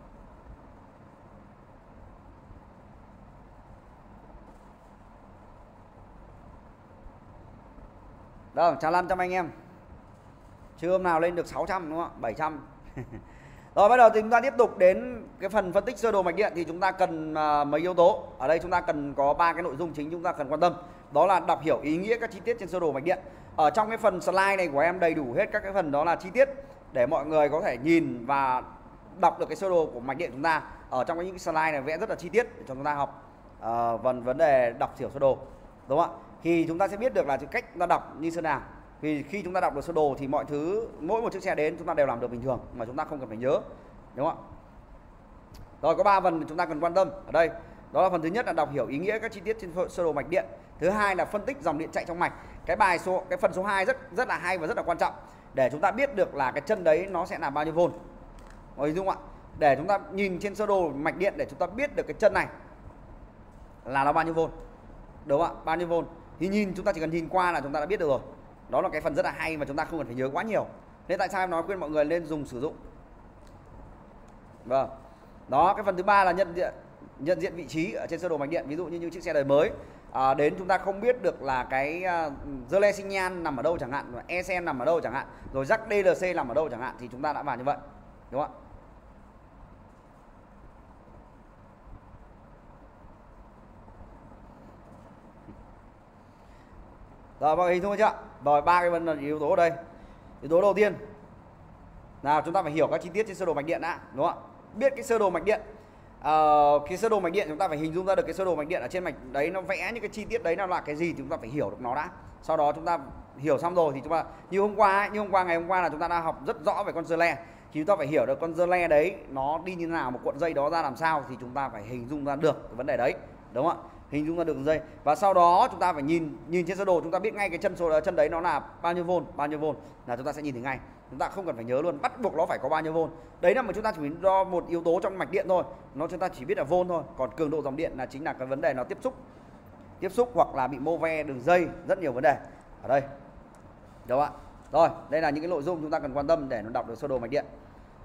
Đâu, chào 500 anh em. Chưa hôm nào lên được 600 đúng không ạ? 700. Rồi bắt đầu thì chúng ta tiếp tục đến cái phần phân tích sơ đồ mạch điện thì chúng ta cần mấy yếu tố. Ở đây chúng ta cần có 3 cái nội dung chính chúng ta cần quan tâm. Đó là đọc hiểu ý nghĩa các chi tiết trên sơ đồ mạch điện. Ở trong cái phần slide này của em đầy đủ hết các cái phần đó là chi tiết để mọi người có thể nhìn và đọc được cái sơ đồ của mạch điện chúng ta. Ở trong những cái slide này vẽ rất là chi tiết để cho chúng ta học vấn đề đọc hiểu sơ đồ. Đúng không ạ? Thì chúng ta sẽ biết được là cách chúng ta đọc như thế nào. Vì khi chúng ta đọc được sơ đồ thì mọi thứ, mỗi một chiếc xe đến chúng ta đều làm được bình thường mà chúng ta không cần phải nhớ. Đúng không ạ? Rồi có 3 phần chúng ta cần quan tâm ở đây. Đó là phần thứ nhất là đọc hiểu ý nghĩa các chi tiết trên sơ đồ mạch điện. Thứ hai là phân tích dòng điện chạy trong mạch. Cái phần số 2 rất là hay và rất là quan trọng để chúng ta biết được là cái chân đấy nó sẽ là bao nhiêu vôn. Mọi người dung ạ. Để chúng ta nhìn trên sơ đồ mạch điện để chúng ta biết được cái chân này là nó bao nhiêu vôn. Đúng không ạ? Bao nhiêu vôn. Thì chúng ta chỉ cần nhìn qua là chúng ta đã biết được rồi. Đó là cái phần rất là hay mà chúng ta không cần phải nhớ quá nhiều. Nên tại sao em nói khuyên mọi người lên sử dụng. Vâng. Đó, cái phần thứ ba là nhận diện vị trí ở trên sơ đồ mạch điện. Ví dụ như những chiếc xe đời mới đến chúng ta không biết được là cái relay sinh nhan nằm ở đâu chẳng hạn, ECM nằm ở đâu chẳng hạn, rồi jack DLC nằm ở đâu chẳng hạn, thì chúng ta đã vào như vậy. Đúng không ạ? Rồi mọi người hình dung chưa? Rồi ba cái vấn đề yếu tố ở đây. Yếu tố đầu tiên là chúng ta phải hiểu các chi tiết trên sơ đồ mạch điện đã, đúng không ạ? Biết cái sơ đồ mạch điện. Cái sơ đồ mạch điện chúng ta phải hình dung ra được cái sơ đồ mạch điện ở trên mạch đấy nó vẽ những cái chi tiết đấy nó là cái gì thì chúng ta phải hiểu được nó đã. Sau đó chúng ta hiểu xong rồi thì chúng ta như hôm qua ngày hôm qua là chúng ta đã học rất rõ về con dơ le. Thì chúng ta phải hiểu được con dơ le đấy nó đi như thế nào, một cuộn dây đó ra làm sao thì chúng ta phải hình dung ra được cái vấn đề đấy, đúng không ạ? Hình dung ra được dây và sau đó chúng ta phải nhìn trên sơ đồ, chúng ta biết ngay cái chân đấy nó là bao nhiêu vôn là chúng ta sẽ nhìn thấy ngay. Chúng ta không cần phải nhớ luôn, bắt buộc nó phải có bao nhiêu vôn. Đấy là mà chúng ta chỉ đo một yếu tố trong mạch điện thôi, chúng ta chỉ biết là vôn thôi. Còn cường độ dòng điện là chính là cái vấn đề nó tiếp xúc hoặc là bị mô ve đường dây, rất nhiều vấn đề ở đây, đúng không ạ? Rồi đây là những cái nội dung chúng ta cần quan tâm để nó đọc được sơ đồ mạch điện.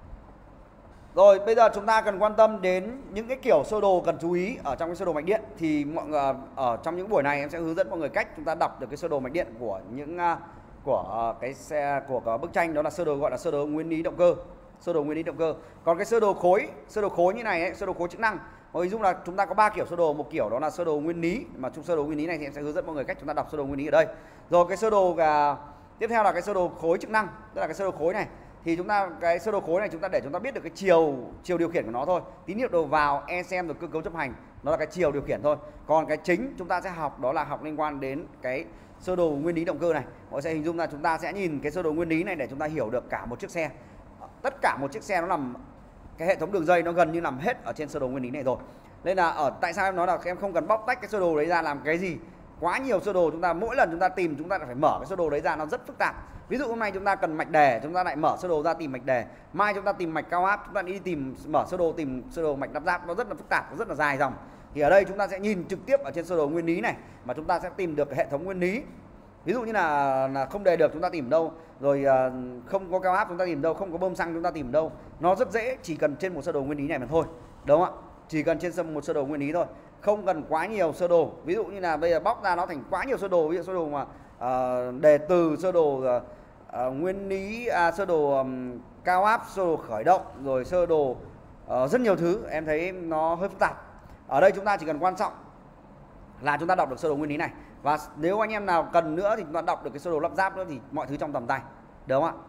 Rồi bây giờ chúng ta cần quan tâm đến những cái kiểu sơ đồ cần chú ý ở trong cái sơ đồ mạch điện. Thì mọi người ở trong những buổi này em sẽ hướng dẫn mọi người cách chúng ta đọc được cái sơ đồ mạch điện của những của cái bức tranh, đó là sơ đồ gọi là sơ đồ nguyên lý động cơ, sơ đồ nguyên lý động cơ. Còn cái sơ đồ khối như này ấy, sơ đồ khối chức năng, mọi người dung là chúng ta có 3 kiểu sơ đồ. Một kiểu đó là sơ đồ nguyên lý, mà trong sơ đồ nguyên lý này thì em sẽ hướng dẫn mọi người cách chúng ta đọc sơ đồ nguyên lý ở đây. Rồi cái sơ đồ tiếp theo là cái sơ đồ khối chức năng, tức là cái sơ đồ khối này. Thì chúng ta cái sơ đồ khối này chúng ta để chúng ta biết được cái chiều điều khiển của nó thôi. Tín hiệu đầu vào, ECM rồi cơ cấu chấp hành, nó là cái chiều điều khiển thôi. Còn cái chính chúng ta sẽ học đó là học liên quan đến cái sơ đồ nguyên lý động cơ này. Mọi sẽ hình dung là chúng ta sẽ nhìn cái sơ đồ nguyên lý này để chúng ta hiểu được cả một chiếc xe. Tất cả một chiếc xe nó nằm, cái hệ thống đường dây nó gần như nằm hết ở trên sơ đồ nguyên lý này rồi. Nên là tại sao em nói là em không cần bóc tách cái sơ đồ đấy ra làm cái gì. Quá nhiều sơ đồ, chúng ta mỗi lần chúng ta tìm chúng ta phải mở cái sơ đồ đấy ra, nó rất phức tạp. Ví dụ hôm nay chúng ta cần mạch đề, chúng ta lại mở sơ đồ ra tìm mạch đề. Mai chúng ta tìm mạch cao áp, chúng ta đi mở sơ đồ tìm sơ đồ mạch lắp ráp, nó rất là phức tạp, nó rất là dài dòng. Thì ở đây chúng ta sẽ nhìn trực tiếp ở trên sơ đồ nguyên lý này mà chúng ta sẽ tìm được hệ thống nguyên lý. Ví dụ như là không đề được chúng ta tìm đâu, rồi không có cao áp chúng ta tìm đâu, không có bơm xăng chúng ta tìm đâu. Nó rất dễ, chỉ cần trên một sơ đồ nguyên lý này mà thôi, đúng không ạ? Chỉ cần trên một sơ đồ nguyên lý thôi, không cần quá nhiều sơ đồ. Ví dụ như là bây giờ bóc ra nó thành quá nhiều sơ đồ, ví dụ sơ đồ mà đề từ, sơ đồ nguyên lý, sơ đồ cao áp, sơ đồ khởi động, rồi sơ đồ rất nhiều thứ, em thấy nó hơi phức tạp. Ở đây chúng ta chỉ cần quan trọng là chúng ta đọc được sơ đồ nguyên lý này. Và nếu anh em nào cần nữa thì chúng ta đọc được cái sơ đồ lắp ráp nữa thì mọi thứ trong tầm tay, đúng không ạ?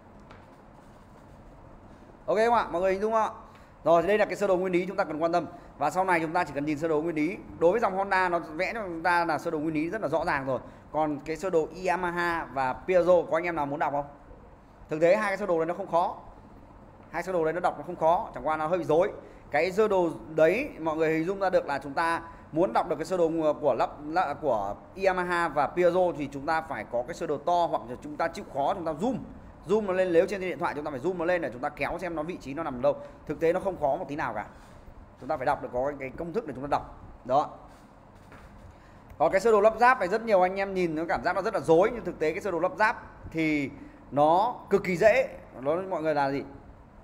Ok không ạ? Mọi người hình dung không ạ? Rồi thì đây là cái sơ đồ nguyên lý chúng ta cần quan tâm. Và sau này chúng ta chỉ cần nhìn sơ đồ nguyên lý. Đối với dòng Honda nó vẽ cho chúng ta là sơ đồ nguyên lý rất là rõ ràng rồi. Còn cái sơ đồ Yamaha và Piaggio có anh em nào muốn đọc không? Thực tế hai cái sơ đồ này nó không khó. Hai sơ đồ đấy nó đọc nó không khó, chẳng qua nó hơi bị rối. Cái sơ đồ đấy mọi người hình dung ra được là chúng ta muốn đọc được cái sơ đồ của Yamaha và Piaggio thì chúng ta phải có cái sơ đồ to, hoặc là chúng ta chịu khó chúng ta zoom nó lên. Nếu trên điện thoại chúng ta phải zoom nó lên để chúng ta kéo xem nó vị trí nó nằm đâu. Thực tế nó không khó một tí nào cả. Chúng ta phải đọc được, có cái công thức để chúng ta đọc. Đó. Còn cái sơ đồ lắp ráp này rất nhiều anh em nhìn nó cảm giác nó rất là rối, nhưng thực tế cái sơ đồ lắp ráp thì nó cực kỳ dễ. Nó mọi người là gì?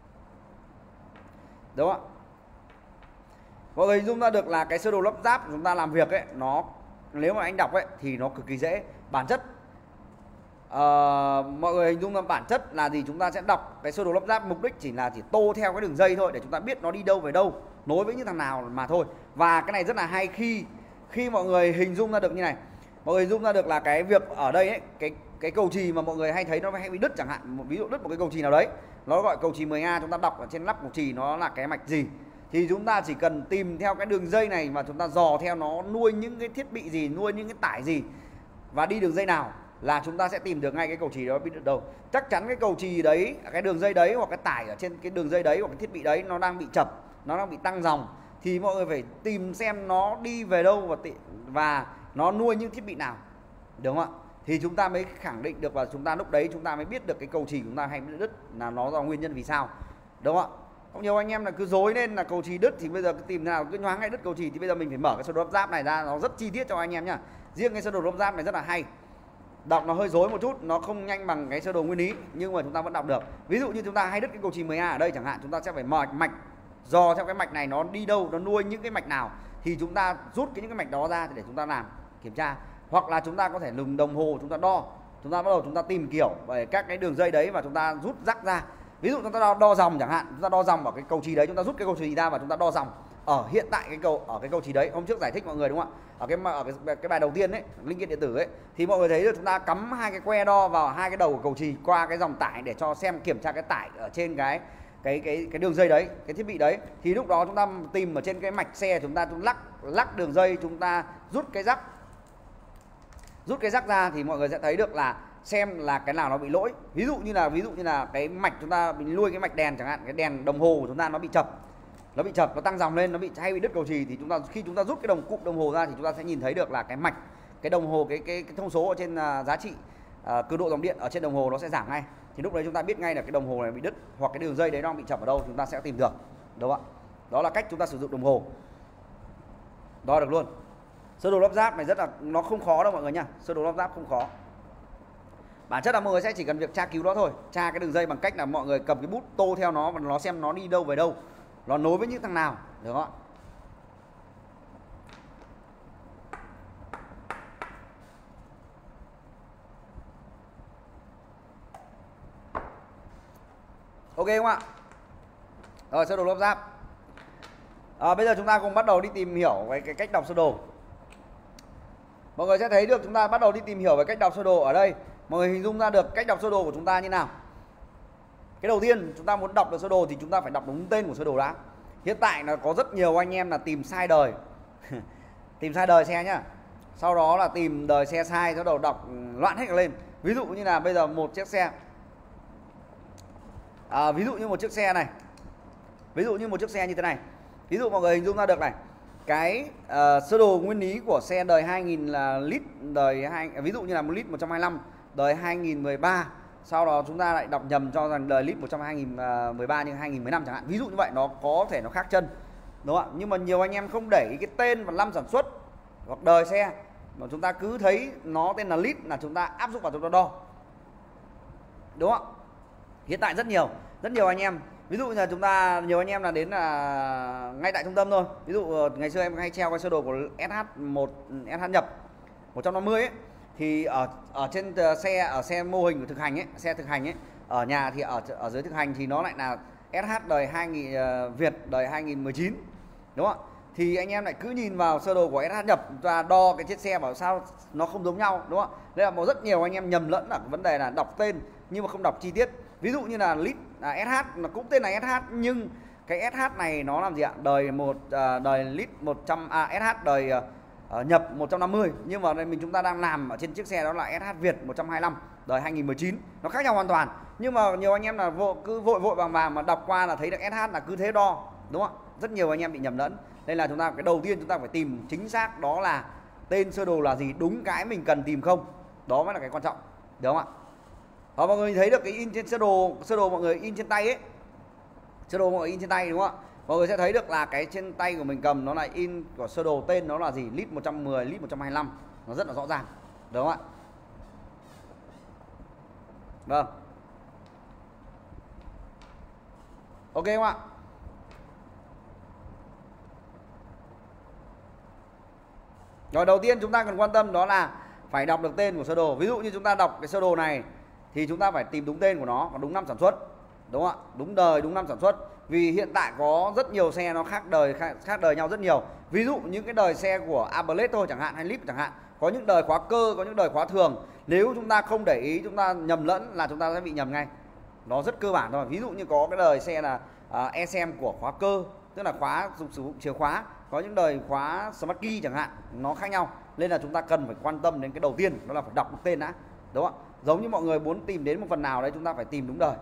Đúng không ạ? Mọi người hình dung ra được là cái sơ đồ lắp ráp của chúng ta làm việc ấy, nó nếu mà anh đọc ấy thì nó cực kỳ dễ. Bản chất mọi người hình dung ra bản chất là gì? Chúng ta sẽ đọc cái sơ đồ lắp ráp, mục đích chỉ là tô theo cái đường dây thôi để chúng ta biết nó đi đâu về đâu, nối với những thằng nào mà thôi. Và cái này rất là hay khi mọi người hình dung ra được như này. Mọi người hình dung ra được là cái việc ở đây ấy, cái cầu chì mà mọi người hay thấy nó hay bị đứt chẳng hạn, ví dụ đứt một cái cầu chì nào đấy, nó gọi cầu chì 10A, chúng ta đọc ở trên nắp cầu chì nó là cái mạch gì thì chúng ta chỉ cần tìm theo cái đường dây này mà chúng ta dò theo nó nuôi những cái thiết bị gì, nuôi những cái tải gì và đi đường dây nào là chúng ta sẽ tìm được ngay cái cầu chì đó bị được đâu. Chắc chắn cái cầu chì đấy, cái đường dây đấy hoặc cái tải ở trên cái đường dây đấy hoặc cái thiết bị đấy nó đang bị chập, nó đang bị tăng dòng, thì mọi người phải tìm xem nó đi về đâu và nó nuôi những thiết bị nào, đúng không ạ? Thì chúng ta mới khẳng định được và chúng ta lúc đấy chúng ta mới biết được cái cầu chì của chúng ta hay bị đứt là nó do nguyên nhân vì sao, đúng không ạ? Có nhiều anh em là cứ dối lên là cầu chì đứt thì bây giờ cứ tìm nào cứ nhoáng ngay đứt cầu chì, thì bây giờ mình phải mở cái sơ đồ lắp ráp này ra, nó rất chi tiết cho anh em nhá. Riêng cái sơ đồ lắp ráp này rất là hay, đọc nó hơi rối một chút, nó không nhanh bằng cái sơ đồ nguyên lý nhưng mà chúng ta vẫn đọc được. Ví dụ như chúng ta hay đứt cái cầu chì 10A ở đây chẳng hạn, chúng ta sẽ phải mở mạch, dò theo cái mạch này nó đi đâu, nó nuôi những cái mạch nào thì chúng ta rút những cái mạch đó ra để chúng ta làm kiểm tra. Hoặc là chúng ta có thể dùng đồng hồ chúng ta đo, chúng ta bắt đầu chúng ta tìm kiểu về các cái đường dây đấy và chúng ta rút rắc ra. Ví dụ chúng ta đo dòng chẳng hạn, chúng ta đo dòng ở cái cầu chì đấy, chúng ta rút cái cầu chì ra và chúng ta đo dòng ở hiện tại cái cầu chì đấy. Hôm trước giải thích mọi người đúng không ạ? Ở cái bài đầu tiên ấy, linh kiện điện tử ấy, thì mọi người thấy được chúng ta cắm hai cái que đo vào hai cái đầu của cầu chì qua cái dòng tải để cho xem kiểm tra cái tải ở trên cái đường dây đấy, cái thiết bị đấy. Thì lúc đó chúng ta tìm ở trên cái mạch xe, chúng ta lắc đường dây, chúng ta rút cái rắc ra thì mọi người sẽ thấy được là xem là cái nào nó bị lỗi. Ví dụ như là cái mạch chúng ta bị nuôi cái mạch đèn chẳng hạn, cái đèn đồng hồ của chúng ta nó bị chập, nó tăng dòng lên, nó bị đứt cầu chì, thì khi chúng ta rút cái cụm đồng hồ ra thì chúng ta sẽ nhìn thấy được là cái mạch, cái đồng hồ, cái thông số ở trên giá trị cường độ dòng điện ở trên đồng hồ nó sẽ giảm ngay. Thì lúc đấy chúng ta biết ngay là cái đồng hồ này bị đứt hoặc cái đường dây đấy nó bị chập ở đâu, chúng ta sẽ tìm được, đúng không ạ? Đó là cách chúng ta sử dụng đồng hồ đo được luôn. Sơ đồ lắp ráp này nó không khó đâu mọi người nha, sơ đồ lắp ráp không khó. Bản chất là mọi người sẽ chỉ cần việc tra cứu nó thôi, tra cái đường dây bằng cách là mọi người cầm cái bút tô theo nó và nó xem nó đi đâu về đâu, nó nối với những thằng nào, được không ạ? Ok không ạ? Rồi, sơ đồ lắp ráp. Bây giờ chúng ta cùng bắt đầu đi tìm hiểu về cái cách đọc sơ đồ. Mọi người sẽ thấy được chúng ta bắt đầu đi tìm hiểu về cách đọc sơ đồ. Ở đây mọi người hình dung ra được cách đọc sơ đồ của chúng ta như nào. Cái đầu tiên chúng ta muốn đọc được sơ đồ thì chúng ta phải đọc đúng tên của sơ đồ đã. Hiện tại là có rất nhiều anh em là tìm sai đời tìm sai đời xe nhá, sau đó là tìm đời xe sai, sau đầu đọc loạn hết cả lên. Ví dụ như là bây giờ một chiếc xe, ví dụ như một chiếc xe như thế này. Ví dụ mọi người hình dung ra được này, cái sơ đồ nguyên lý của xe đời 2000 là lít ví dụ như là 1 lít 125 đời 2013, sau đó chúng ta lại đọc nhầm cho rằng đời lít 2013 nhưng 2015 chẳng hạn. Ví dụ như vậy, nó có thể nó khác chân, đúng không ạ? Nhưng mà nhiều anh em không để ý cái tên và năm sản xuất hoặc đời xe, mà chúng ta cứ thấy nó tên là lít là chúng ta áp dụng vào chúng ta đo, đúng không ạ? Hiện tại rất nhiều anh em, ví dụ như là nhiều anh em là đến là ngay tại trung tâm thôi. Ví dụ ngày xưa em hay treo cái sơ đồ của SH nhập 150 ấy, thì ở trên xe mô hình của thực hành ấy, xe thực hành ấy, ở nhà thì ở dưới thực hành thì nó lại là SH đời 2000 Việt đời 2019, đúng không ạ? Thì anh em lại cứ nhìn vào sơ đồ của SH nhập và đo cái chiếc xe bảo sao nó không giống nhau, đúng không ạ? Đây là rất nhiều anh em nhầm lẫn là vấn đề là đọc tên nhưng mà không đọc chi tiết. Ví dụ như là lít SH nó cũng tên là SH nhưng cái SH này nó làm gì ạ? Đời lít 100 SH đời nhập 150, nhưng mà đây chúng ta đang làm ở trên chiếc xe đó là SH Việt 125 đời 2019, nó khác nhau hoàn toàn. Nhưng mà nhiều anh em là cứ vội vàng mà đọc qua là thấy được SH là cứ thế đo, đúng không ạ? Rất nhiều anh em bị nhầm lẫn. Đây là cái đầu tiên chúng ta phải tìm chính xác đó là tên sơ đồ là gì, đúng cái mình cần tìm không, đó mới là cái quan trọng, đúng không ạ? Mọi người thấy được cái in trên sơ đồ mọi người in trên tay ấy, sơ đồ mọi người in trên tay đúng không ạ? Mọi người sẽ thấy được là cái trên tay của mình cầm nó là in của sơ đồ, tên nó là gì, lít 110, lít 125, nó rất là rõ ràng, đúng không ạ? Vâng, ok không ạ? Rồi, đầu tiên chúng ta cần quan tâm đó là phải đọc được tên của sơ đồ. Ví dụ như chúng ta đọc cái sơ đồ này thì chúng ta phải tìm đúng tên của nó và đúng năm sản xuất, đúng không ạ? Đúng đời, đúng năm sản xuất. Vì hiện tại có rất nhiều xe nó khác đời nhau rất nhiều. Ví dụ những cái đời xe của Aberlet thôi chẳng hạn, hay Lip chẳng hạn, có những đời khóa cơ, có những đời khóa thường. Nếu chúng ta không để ý, chúng ta nhầm lẫn là chúng ta sẽ bị nhầm ngay. Nó rất cơ bản thôi. Ví dụ như có cái đời xe là ECM của khóa cơ, tức là khóa sử dụng chìa khóa, có những đời khóa Smart Key chẳng hạn, nó khác nhau. Nên là chúng ta cần phải quan tâm đến cái đầu tiên, đó là phải đọc được tên đã, đúng không ạ? Giống như mọi người muốn tìm đến một phần nào đấy, chúng ta phải tìm đúng đời.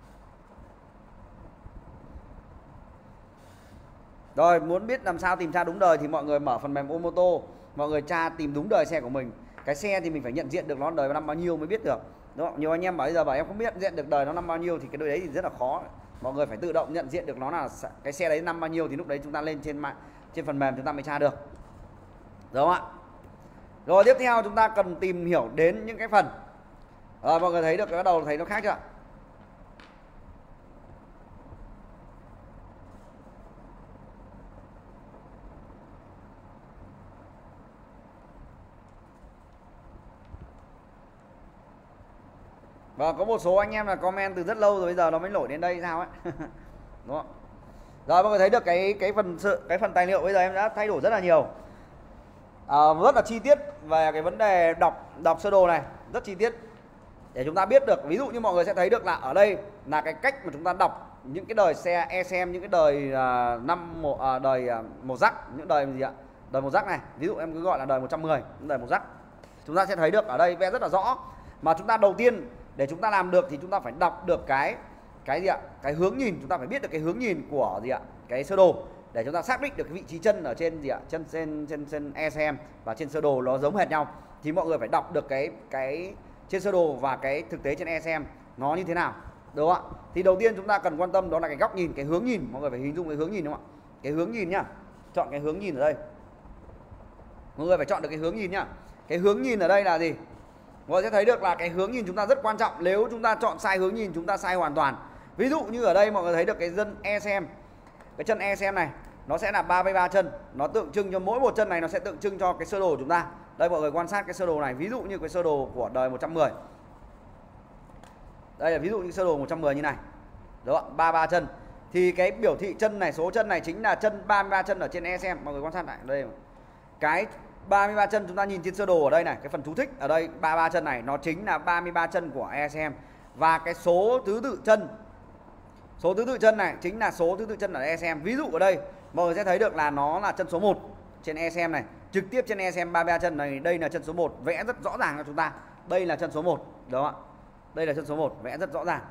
Rồi, muốn biết làm sao tìm tra đúng đời thì mọi người mở phần mềm Omoto, mọi người tra tìm đúng đời xe của mình. Cái xe thì mình phải nhận diện được nó đời năm bao nhiêu mới biết được, đúng không? Nhiều anh em bây giờ bảo em không biết nhận diện được đời nó năm bao nhiêu thì cái đấy thì rất là khó. Mọi người phải tự động nhận diện được nó là cái xe đấy năm bao nhiêu thì lúc đấy chúng ta lên trên phần mềm chúng ta mới tra được, đúng không ạ? Rồi, tiếp theo chúng ta cần tìm hiểu đến những cái phần. Rồi, mọi người thấy được, bắt đầu thấy nó khác chưa? Và có một số anh em là comment từ rất lâu rồi, bây giờ nó mới nổi đến đây sao ấy. Đúng không? Rồi mọi người thấy được cái phần tài liệu bây giờ em đã thay đổi rất là nhiều, rất là chi tiết về cái vấn đề đọc sơ đồ này, rất chi tiết để chúng ta biết được. Ví dụ như mọi người sẽ thấy được là ở đây là cái cách mà chúng ta đọc những cái đời xe e-xem, những cái đời đời một rắc, những đời gì ạ, đời một rắc này, ví dụ em cứ gọi là đời 110, những đời một rắc, chúng ta sẽ thấy được ở đây vẽ rất là rõ. Mà chúng ta đầu tiên để chúng ta làm được thì chúng ta phải đọc được cái gì ạ, cái hướng nhìn, chúng ta phải biết được cái hướng nhìn của gì ạ, cái sơ đồ, để chúng ta xác định được cái vị trí chân ở trên gì ạ, chân trên e-xem và trên sơ đồ nó giống hệt nhau. Thì mọi người phải đọc được cái trên sơ đồ và cái thực tế trên e-xem nó như thế nào, đúng không ạ? Thì đầu tiên chúng ta cần quan tâm đó là cái góc nhìn, cái hướng nhìn. Mọi người phải hình dung cái hướng nhìn, đúng không ạ? Cái hướng nhìn nhá, chọn cái hướng nhìn ở đây. Mọi người phải chọn được cái hướng nhìn nhá. Cái hướng nhìn ở đây là gì? Mọi người sẽ thấy được là cái hướng nhìn chúng ta rất quan trọng. Nếu chúng ta chọn sai hướng nhìn chúng ta sai hoàn toàn. Ví dụ như ở đây mọi người thấy được cái chân e-xem, cái chân e-xem này nó sẽ là 33 chân, nó tượng trưng cho mỗi một chân này nó sẽ tượng trưng cho cái sơ đồ của chúng ta. Đây mọi người quan sát cái sơ đồ này, ví dụ như cái sơ đồ của đời 110. Đây là ví dụ như sơ đồ 110 như này. Đúng không? 33 chân. Thì cái biểu thị chân này, số chân này chính là chân 33 chân ở trên e-xem. Mọi người quan sát lại đây. Cái 33 chân chúng ta nhìn trên sơ đồ ở đây này, cái phần chú thích ở đây 33 chân này nó chính là 33 chân của e-xem. Và cái số thứ tự chân, số thứ tự chân này chính là số thứ tự chân ở e-xem. Ví dụ ở đây mọi người sẽ thấy được là nó là chân số 1 trên e-xem này, trực tiếp trên e-xem 33 chân này, đây là chân số 1, vẽ rất rõ ràng cho chúng ta. Đây là chân số 1, đúng không ạ? Đây là chân số 1, vẽ rất rõ ràng.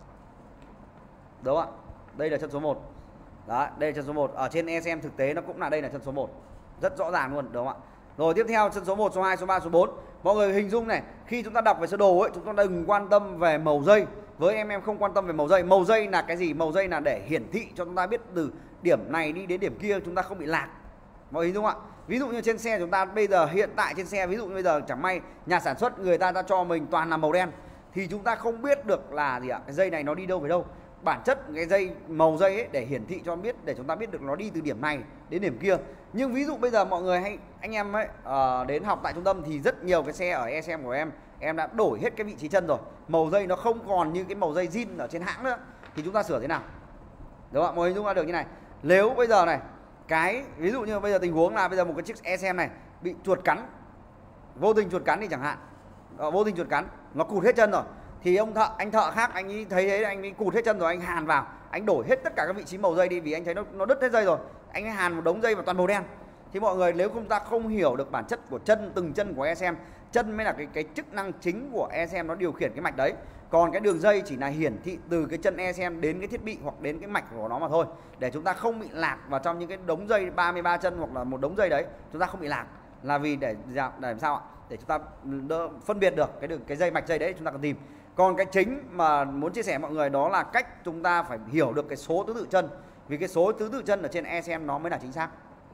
Đúng không ạ? Đây là chân số 1. Đó, đây là chân số 1. Ở trên e-xem thực tế nó cũng là đây là chân số 1. Rất rõ ràng luôn, đúng không ạ? Rồi tiếp theo chân số 1, số 2, số 3, số 4. Mọi người hình dung này, khi chúng ta đọc về sơ đồ ấy, chúng ta đừng quan tâm về màu dây. Với em không quan tâm về màu dây. Màu dây là cái gì? Màu dây là để hiển thị cho chúng ta biết từ điểm này đi đến điểm kia chúng ta không bị lạc. Mọi người hình dung ạ? Ví dụ như trên xe chúng ta bây giờ hiện tại trên xe, ví dụ như bây giờ chẳng may nhà sản xuất người ta cho mình toàn là màu đen thì chúng ta không biết được là gì ạ, cái dây này nó đi đâu về đâu. Bản chất cái dây, màu dây ấy để hiển thị cho biết, để chúng ta biết được nó đi từ điểm này đến điểm kia. Nhưng ví dụ bây giờ mọi người hay anh em ấy đến học tại trung tâm thì rất nhiều cái xe ở e-xem của em đã đổi hết cái vị trí chân rồi, màu dây nó không còn như cái màu dây zin ở trên hãng nữa, thì chúng ta sửa thế nào? Đúng không ạ? Mọi người hình dung ra được như này. Nếu bây giờ này, cái ví dụ như bây giờ tình huống là bây giờ một cái chiếc e-xem này bị chuột cắn, vô tình chuột cắn đi chẳng hạn, vô tình chuột cắn, nó cụt hết chân rồi, thì anh thợ khác anh ấy thấy thế, anh ấy cụt hết chân rồi, anh hàn vào, anh đổi hết tất cả các vị trí màu dây đi, vì anh thấy nó đứt hết dây rồi, anh ấy hàn một đống dây và toàn màu đen. Thì mọi người nếu chúng ta không hiểu được bản chất của chân, từng chân của e-xem, chân mới là cái chức năng chính của e-xem, nó điều khiển cái mạch đấy. Còn cái đường dây chỉ là hiển thị từ cái chân e-xem đến cái thiết bị hoặc đến cái mạch của nó mà thôi, để chúng ta không bị lạc vào trong những cái đống dây 33 chân hoặc là một đống dây đấy, chúng ta không bị lạc. Là vì để làm sao ạ? Để chúng ta phân biệt được cái dây mạch dây đấy chúng ta cần tìm. Còn cái chính mà muốn chia sẻ mọi người đó là cách chúng ta phải hiểu được cái số thứ tự chân, vì cái số thứ tự chân ở trên e-xem nó mới là chính xác.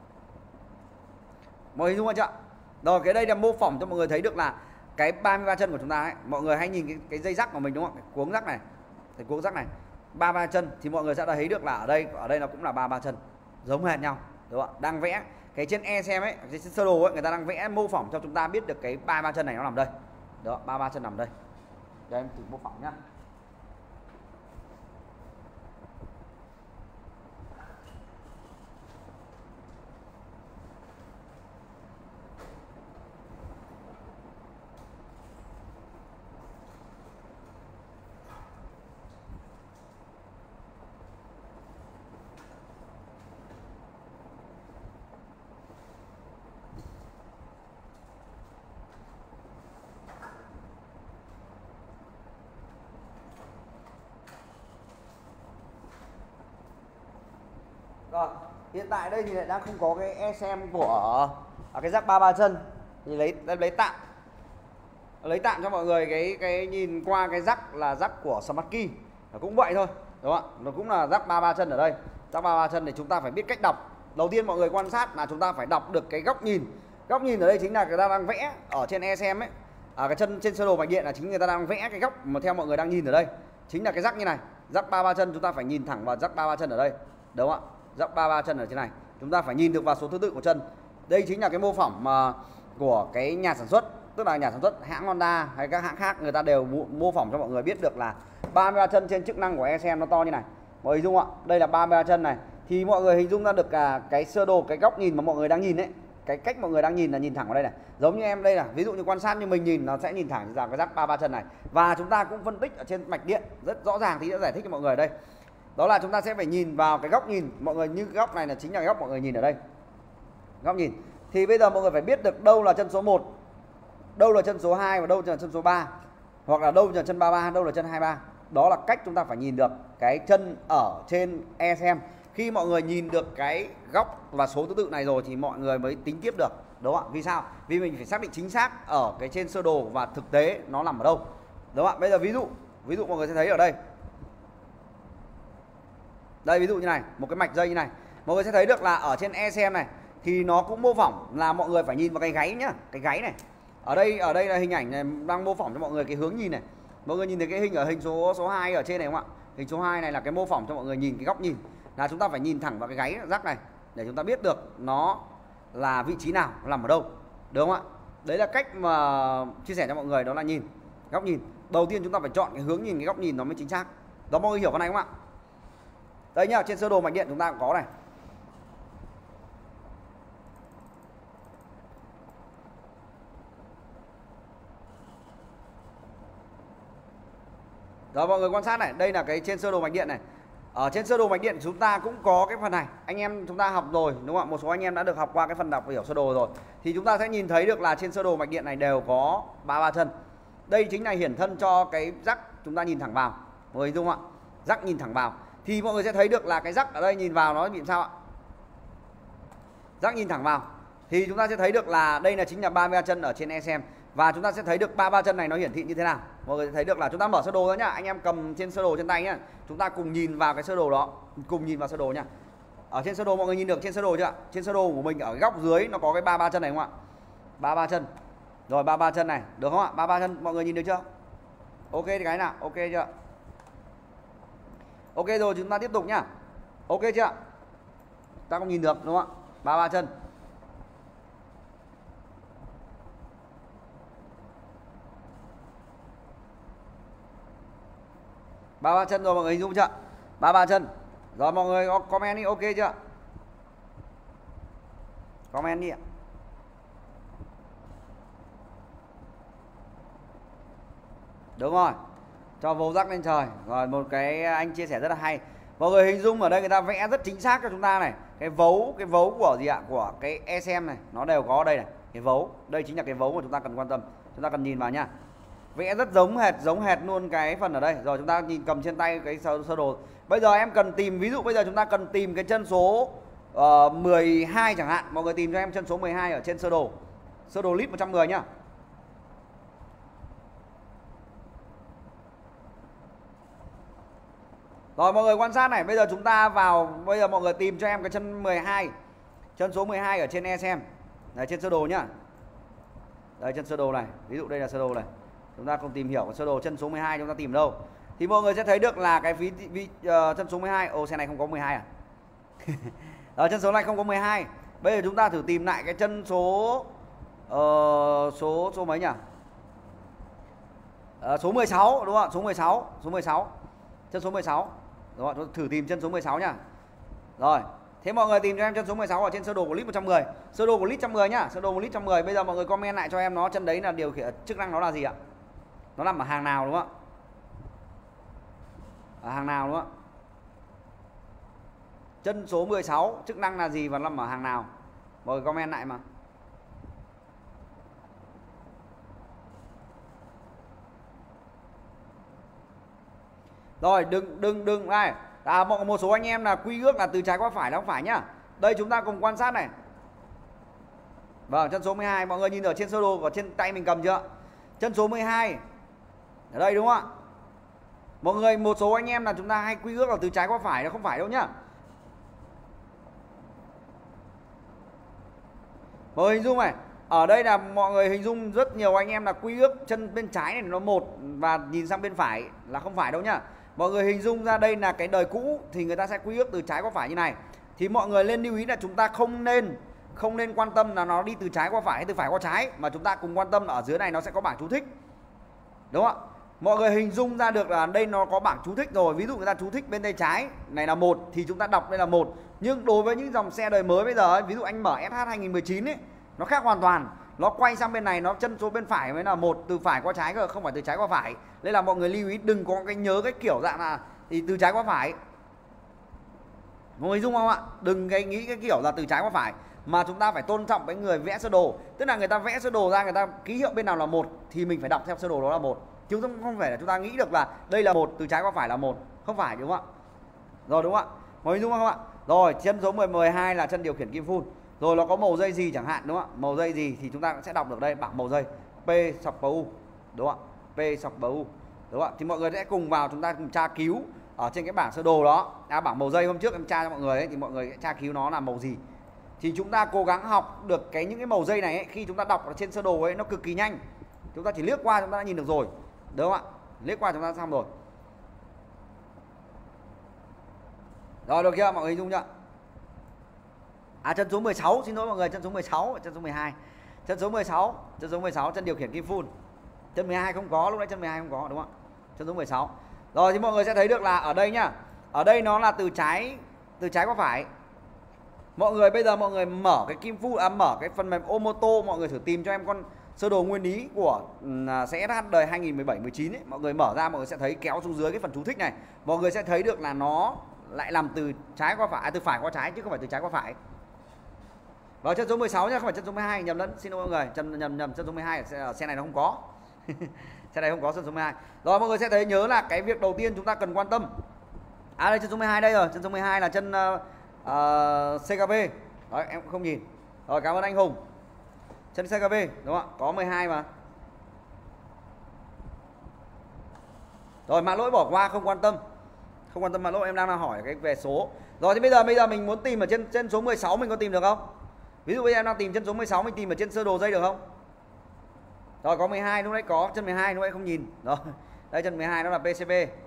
Mọi người hiểu chưa? Rồi cái đây là mô phỏng cho mọi người thấy được là cái 33 chân của chúng ta ấy, mọi người hay nhìn cái dây rắc của mình đúng không? Cái cuống rắc này, cái cuống rắc này 33 chân thì mọi người sẽ thấy được là ở đây nó cũng là 33 chân, giống hệt nhau, đúng không ạ? Đang vẽ cái trên e-xem ấy, cái sơ đồ ấy, người ta đang vẽ mô phỏng cho chúng ta biết được cái 33 chân này nó nằm đây. Đó, 33 chân nằm đây. Đây em thử mô phỏng nhá. Rồi, hiện tại đây thì lại đang không có cái e-xem của cái rắc 33 chân thì lấy tạm cho mọi người cái nhìn qua cái rắc là rắc của Smartkey. Nó cũng vậy thôi, đúng không ạ? Nó cũng là rắc 33 chân ở đây. Rắc 33 chân thì chúng ta phải biết cách đọc. Đầu tiên mọi người quan sát là chúng ta phải đọc được cái góc nhìn. Góc nhìn ở đây chính là người ta đang vẽ ở trên e-xem ấy. Cái chân trên sơ đồ mạch điện là chính người ta đang vẽ cái góc mà theo mọi người đang nhìn ở đây. Chính là cái rắc như này. Rắc 33 chân chúng ta phải nhìn thẳng vào rắc 33 chân ở đây. Đúng không ạ? Rắc 33 chân ở trên này, chúng ta phải nhìn được vào số thứ tự của chân. Đây chính là cái mô phỏng mà của cái nhà sản xuất, tức là nhà sản xuất hãng Honda hay các hãng khác, người ta đều mô phỏng cho mọi người biết được là 33 chân trên chức năng của e-xem nó to như này. Mọi người dung ạ, đây là 33 chân này. thì mọi người hình dung ra được cái sơ đồ, cái góc nhìn mà mọi người đang nhìn đấy, cái cách mọi người đang nhìn là nhìn thẳng vào đây này. Giống như em đây là ví dụ như quan sát như mình nhìn nó sẽ nhìn thẳng vào cái rắc 33 chân này. Và chúng ta cũng phân tích ở trên mạch điện rất rõ ràng, thì đã giải thích cho mọi người đây. Đó là chúng ta sẽ phải nhìn vào cái góc nhìn mọi người, như góc này là chính là góc mọi người nhìn ở đây. Góc nhìn. Thì bây giờ mọi người phải biết được đâu là chân số 1, đâu là chân số 2 và đâu là chân số 3. Hoặc là đâu là chân 33, đâu là chân 23. Đó là cách chúng ta phải nhìn được cái chân ở trên ECM. Khi mọi người nhìn được cái góc và số thứ tự này rồi thì mọi người mới tính tiếp được. Đúng không ạ? Vì sao? Vì mình phải xác định chính xác ở cái trên sơ đồ và thực tế nó nằm ở đâu. Đúng không ạ? Bây giờ ví dụ mọi người sẽ thấy ở đây. Đây ví dụ như này, một cái mạch dây như này. Mọi người sẽ thấy được là ở trên ECM này thì nó cũng mô phỏng là mọi người phải nhìn vào cái gáy nhá, cái gáy này. Ở đây là hình ảnh này đang mô phỏng cho mọi người cái hướng nhìn này. Mọi người nhìn thấy cái hình ở hình số 2 ở trên này không ạ? Hình số 2 này là cái mô phỏng cho mọi người nhìn cái góc nhìn. Là chúng ta phải nhìn thẳng vào cái gáy rắc này để chúng ta biết được nó là vị trí nào, nó nằm ở đâu. Đúng không ạ? Đấy là cách mà chia sẻ cho mọi người, đó là nhìn góc nhìn. Đầu tiên chúng ta phải chọn cái hướng nhìn, cái góc nhìn nó mới chính xác. Đó, mọi người hiểu cái này không ạ? Đây nhá, trên sơ đồ mạch điện chúng ta cũng có này. Đó, mọi người quan sát này, đây là cái trên sơ đồ mạch điện này. Ở trên sơ đồ mạch điện chúng ta cũng có cái phần này. Anh em chúng ta học rồi, đúng không ạ? Một số anh em đã được học qua cái phần đọc hiểu sơ đồ rồi. Thì chúng ta sẽ nhìn thấy được là trên sơ đồ mạch điện này đều có 33 chân. Đây chính là hiển thân cho cái rắc chúng ta nhìn thẳng vào. Mọi người hình dung ạ? Rắc nhìn thẳng vào. Thì mọi người sẽ thấy được là cái rắc ở đây nhìn vào nó bị sao ạ? Rắc nhìn thẳng vào. Thì chúng ta sẽ thấy được là đây là chính là 33 chân ở trên ECM. Và chúng ta sẽ thấy được 33 chân này nó hiển thị như thế nào. Mọi người thấy được là chúng ta mở sơ đồ ra nhá. Anh em cầm trên sơ đồ trên tay nhá. Chúng ta cùng nhìn vào cái sơ đồ đó. Cùng nhìn vào sơ đồ nhá. Ở trên sơ đồ mọi người nhìn được trên sơ đồ chưa ạ? Trên sơ đồ của mình ở góc dưới nó có cái 33 chân này không ạ? 33 chân. Rồi 33 chân này, được không ạ? 33 chân mọi người nhìn được chưa? Ok thì cái nào? Ok chưa? Ok rồi, chúng ta tiếp tục nhá. Ok chưa? Ta không nhìn được đúng không ạ? 33 chân. Ba ba chân rồi mọi người hình dung chưa? 33 chân. Rồi mọi người có comment đi, ok chưa? Comment đi ạ. Đúng rồi. Cho vô rắc lên trời. Rồi một cái anh chia sẻ rất là hay. Mọi người hình dung ở đây người ta vẽ rất chính xác cho chúng ta này. Cái vấu của gì ạ? Của cái ECM này, nó đều có ở đây này. Cái vấu, đây chính là cái vấu mà chúng ta cần quan tâm. Chúng ta cần nhìn vào nhá. Vẽ rất giống hệt luôn cái phần ở đây. Rồi chúng ta nhìn cầm trên tay cái sơ đồ. Bây giờ em cần tìm, ví dụ bây giờ chúng ta cần tìm cái chân số 12 chẳng hạn. Mọi người tìm cho em chân số 12 ở trên sơ đồ. Sơ đồ lít 110 nhá. Rồi mọi người quan sát này, bây giờ chúng ta vào, bây giờ mọi người tìm cho em cái chân 12. Chân số 12 ở trên ECM. Đấy, trên sơ đồ nhá. Đây chân sơ đồ này, ví dụ đây là sơ đồ này. Chúng ta cùng tìm hiểu cái sơ đồ chân số 12 chúng ta tìm đâu. Thì mọi người sẽ thấy được là cái chân số 12, xe này không có 12 à? Ở chân số này không có 12. Bây giờ chúng ta thử tìm lại cái chân số số mấy nhỉ? Số 16 đúng không ạ? Số 16. Chân số 16. Đúng không? Thử tìm chân số 16 nhá. Rồi, thế mọi người tìm cho em chân số 16 ở trên sơ đồ của lít 110. Sơ đồ của lít 110 nhá, sơ đồ của lít 110. Bây giờ mọi người comment lại cho em nó chân đấy là điều khiển chức năng nó là gì ạ? Nó nằm ở hàng nào đúng không ạ? Ở hàng nào đúng không ạ? Chân số 16 chức năng là gì và nằm ở hàng nào? Mọi người comment lại mà. Rồi đừng này. Một số anh em là quy ước là từ trái qua phải là không phải nhá. Đây chúng ta cùng quan sát này. Vâng, chân số 12 mọi người nhìn ở trên sơ đồ của trên tay mình cầm chưa? Chân số 12 ở đây đúng không ạ? Mọi người, một số anh em là chúng ta hay quy ước là từ trái qua phải, nó không phải đâu nhá. Mọi người hình dung này, ở đây là mọi người hình dung rất nhiều anh em là quy ước chân bên trái này nó 1 và nhìn sang bên phải là không phải đâu nhá. Mọi người hình dung ra đây là cái đời cũ thì người ta sẽ quy ước từ trái qua phải như này. Thì mọi người nên lưu ý là chúng ta không nên quan tâm là nó đi từ trái qua phải hay từ phải qua trái, mà chúng ta cùng quan tâm là ở dưới này nó sẽ có bảng chú thích. Đúng không ạ? Mọi người hình dung ra được là đây nó có bảng chú thích rồi. Ví dụ người ta chú thích bên tay trái này là 1 thì chúng ta đọc đây là 1. Nhưng đối với những dòng xe đời mới bây giờ ấy, ví dụ anh mở SH 2019 ấy, nó khác hoàn toàn. Nó quay sang bên này, nó chân số bên phải mới là 1, từ phải qua trái cơ, không phải từ trái qua phải. Nên là mọi người lưu ý đừng có cái nhớ cái kiểu dạng là thì từ trái qua phải. Mọi người dung không ạ? Đừng nghĩ cái kiểu là từ trái qua phải, mà chúng ta phải tôn trọng cái người vẽ sơ đồ. Tức là người ta vẽ sơ đồ ra, người ta ký hiệu bên nào là 1 thì mình phải đọc theo sơ đồ đó là 1. Chứ không phải là chúng ta nghĩ được là đây là 1, từ trái qua phải là 1. Không phải, đúng không ạ? Rồi, đúng không ạ? Mọi người dung không ạ? Rồi, chân số 12 là chân điều khiển kim phun. Rồi nó có màu dây gì chẳng hạn, đúng không ạ? Màu dây gì thì chúng ta sẽ đọc được đây, bảng màu dây P/U, đúng không ạ? P/U, đúng không ạ? Thì mọi người sẽ cùng vào chúng ta cùng tra cứu ở trên cái bảng sơ đồ đó. Bảng màu dây hôm trước em tra cho mọi người ấy, thì mọi người sẽ tra cứu nó là màu gì. Thì chúng ta cố gắng học được những cái màu dây này ấy, khi chúng ta đọc ở trên sơ đồ ấy nó cực kỳ nhanh. Chúng ta chỉ liếc qua chúng ta đã nhìn được rồi, đúng không ạ? Liếc qua chúng ta xong rồi. Rồi, được chưa? Mọi người hình dung chưa? Chân số 16, xin lỗi mọi người, chân số 16, chân số 12. Chân số 16, chân điều khiển kim phun. Chân 12 không có, lúc nãy chân 12 không có, đúng không ạ? Chân số 16. Rồi thì mọi người sẽ thấy được là ở đây nhá. Ở đây nó là từ trái qua phải. Mọi người bây giờ mọi người mở cái kim phun, mở cái phần mềm Omoto, mọi người thử tìm cho em con sơ đồ nguyên lý của xe SH đời 2017-19 ấy. Mọi người mở ra, mọi người sẽ thấy kéo xuống dưới cái phần chú thích này. Mọi người sẽ thấy được là nó lại làm từ trái qua phải, từ phải qua trái chứ không phải từ trái qua phải. Vào chân số 16 nhá, không phải chân số 12, nhầm lẫn, xin lỗi mọi người, nhầm chân số 12 xe này nó không có. Xe này không có chân số 12. Rồi mọi người sẽ thấy nhớ là cái việc đầu tiên chúng ta cần quan tâm. Đây chân số 12 đây rồi, chân số 12 là chân CKV. Đấy, em không nhìn. Rồi, cảm ơn anh Hùng. Chân CKV, đúng không ạ? Có 12 mà. Rồi, mã lỗi bỏ qua, không quan tâm. Không quan tâm mã lỗi, em đang hỏi cái về số. Rồi thì bây giờ mình muốn tìm ở trên chân số 16 mình có tìm được không? Ví dụ bây giờ em đang tìm chân số 16, mình tìm ở trên sơ đồ dây được không? Rồi, có 12, lúc nãy có chân 12, lúc nãy không nhìn. Rồi, đây chân 12 nó là PCB.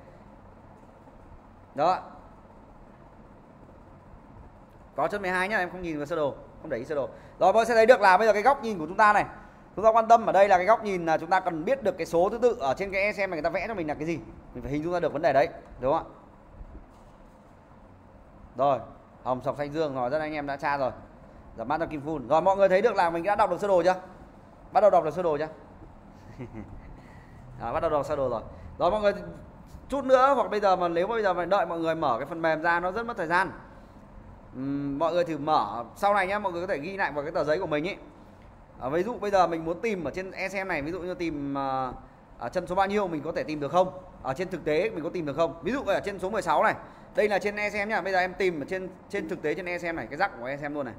Đó. Có chân 12 nhá, em không nhìn vào sơ đồ, không để ý sơ đồ. Rồi, mọi người sẽ thấy được là bây giờ cái góc nhìn của chúng ta này. Chúng ta quan tâm ở đây là cái góc nhìn là chúng ta cần biết được cái số thứ tự ở trên cái ECM này người ta vẽ cho mình là cái gì. Mình phải hình dung ra được vấn đề đấy, đúng không ạ? Rồi, hồng sọc xanh dương rồi, rất anh em đã tra rồi. Giảm mát cho kim phun. Rồi, mọi người thấy được là mình đã đọc được sơ đồ chưa? Bắt đầu đọc được sơ đồ chưa? Bắt đầu đọc sơ đồ rồi. Rồi mọi người chút nữa, hoặc bây giờ mà nếu bây giờ mà đợi mọi người mở cái phần mềm ra nó rất mất thời gian. Mọi người thử mở sau này nhá, mọi người có thể ghi lại vào cái tờ giấy của mình ấy. Ví dụ bây giờ mình muốn tìm ở trên ECM này, ví dụ như tìm ở chân số bao nhiêu mình có thể tìm được không? Ở trên thực tế mình có tìm được không? Ví dụ ở trên số 16 này, đây là trên ECM nhá. Bây giờ em tìm ở trên thực tế trên ECM này, cái rắc của ECM luôn này.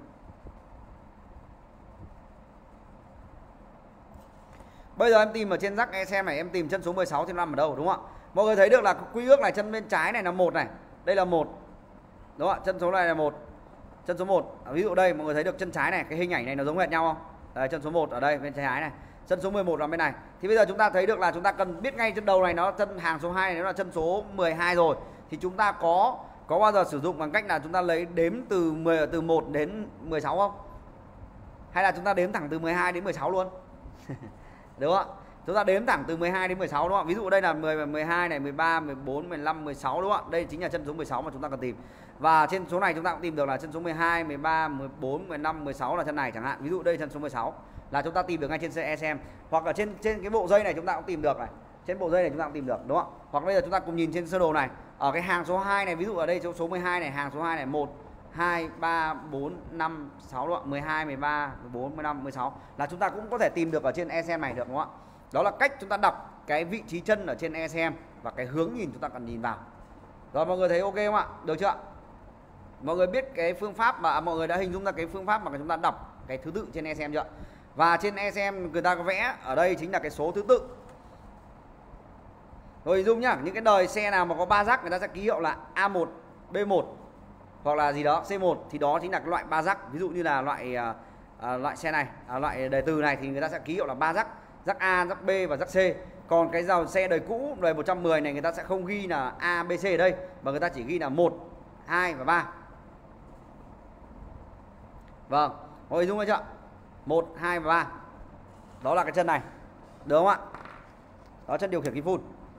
Bây giờ em tìm ở trên rắc ECM này, em tìm chân số 16 thì nó nằm ở đâu, đúng không ạ? Mọi người thấy được là quy ước này, chân bên trái này là 1 này. Đây là 1. Đúng không ạ? Chân số này là 1. Chân số 1. Ví dụ đây mọi người thấy được chân trái này, cái hình ảnh này nó giống hệt nhau không? Đây, chân số 1 ở đây bên trái này. Chân số 11 là bên này. Thì bây giờ chúng ta thấy được là chúng ta cần biết ngay chân đầu này nó chân hàng số 2 này nó là chân số 12 rồi. Thì chúng ta có bao giờ sử dụng bằng cách là chúng ta lấy đếm từ 1 đến 16 không? Hay là chúng ta đếm thẳng từ 12 đến 16 luôn? Đúng không ạ? Chúng ta đếm thẳng từ 12 đến 16 đúng không ạ? Ví dụ đây là 12 này, 13, 14, 15, 16 đúng không ạ? Đây chính là chân số 16 mà chúng ta cần tìm. Và trên số này chúng ta cũng tìm được là chân số 12, 13, 14, 15, 16 là chân này chẳng hạn. Ví dụ đây chân số 16 là chúng ta tìm được ngay trên ECM. Hoặc là trên cái bộ dây này chúng ta cũng tìm được này. Trên bộ dây này chúng ta cũng tìm được đúng không ạ? Hoặc bây giờ chúng ta cùng nhìn trên sơ đồ này. Ở cái hàng số 2 này, ví dụ ở đây số 12 này, hàng số 2 này 1 2, 3, 4, 5, 6 đúng không? 12, 13, 14, 15, 16 là chúng ta cũng có thể tìm được ở trên ECM này được đúng không ạ? Đó là cách chúng ta đọc cái vị trí chân ở trên ECM và cái hướng nhìn chúng ta cần nhìn vào. Rồi mọi người thấy ok không ạ? Được chưa ạ? Mọi người biết cái phương pháp mà mọi người đã hình dung ra cái phương pháp mà chúng ta đọc cái thứ tự trên ECM chưa? Và trên ECM người ta có vẽ ở đây chính là cái số thứ tự. Rồi hình dung nhá, những cái đời xe nào mà có 3 rắc người ta sẽ ký hiệu là A1, B1 hoặc là gì đó C1 thì đó chính là cái loại 3 rắc. Ví dụ như là loại xe này, loại đề từ này thì người ta sẽ ký hiệu là 3 rắc, rắc A, rắc B và rắc C. Còn cái dòng xe đời cũ, đời 110 này người ta sẽ không ghi là A, B, C ở đây mà người ta chỉ ghi là 1, 2 và 3. Vâng, mọi người dung chưa? 1, 2 và 3. Đó là cái chân này. Được không ạ? Đó chân điều khiển kim phun.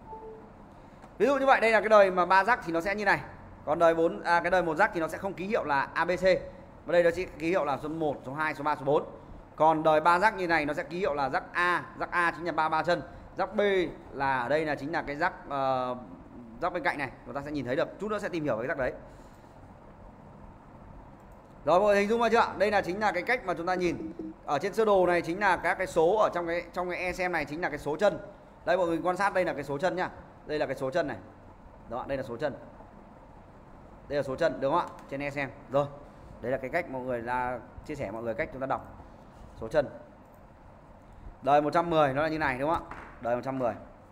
Ví dụ như vậy, đây là cái đời mà 3 rắc thì nó sẽ như này. Còn đời cái đời 1 rắc thì nó sẽ không ký hiệu là ABC. Và đây nó chỉ ký hiệu là số 1, số 2, số 3, số 4. Còn đời 3 rắc như này nó sẽ ký hiệu là rắc A chính là 33 chân. Rắc B là ở đây là chính là cái rắc rắc bên cạnh này, chúng ta sẽ nhìn thấy được. Chút nữa sẽ tìm hiểu về cái rắc đấy. Rồi mọi người hình dung ra chưa? Đây là chính là cái cách mà chúng ta nhìn. Ở trên sơ đồ này chính là các cái số ở trong cái ECM này chính là cái số chân. Đây mọi người quan sát, đây là cái số chân nhá. Đây là cái số chân này. Đó, đây là số chân. Đây là số chân đúng không ạ? Trên ECM. Rồi. Đấy là cái cách mọi người là chia sẻ mọi người cách chúng ta đọc số chân. Đời 110 nó là như này đúng không ạ? Đời 110.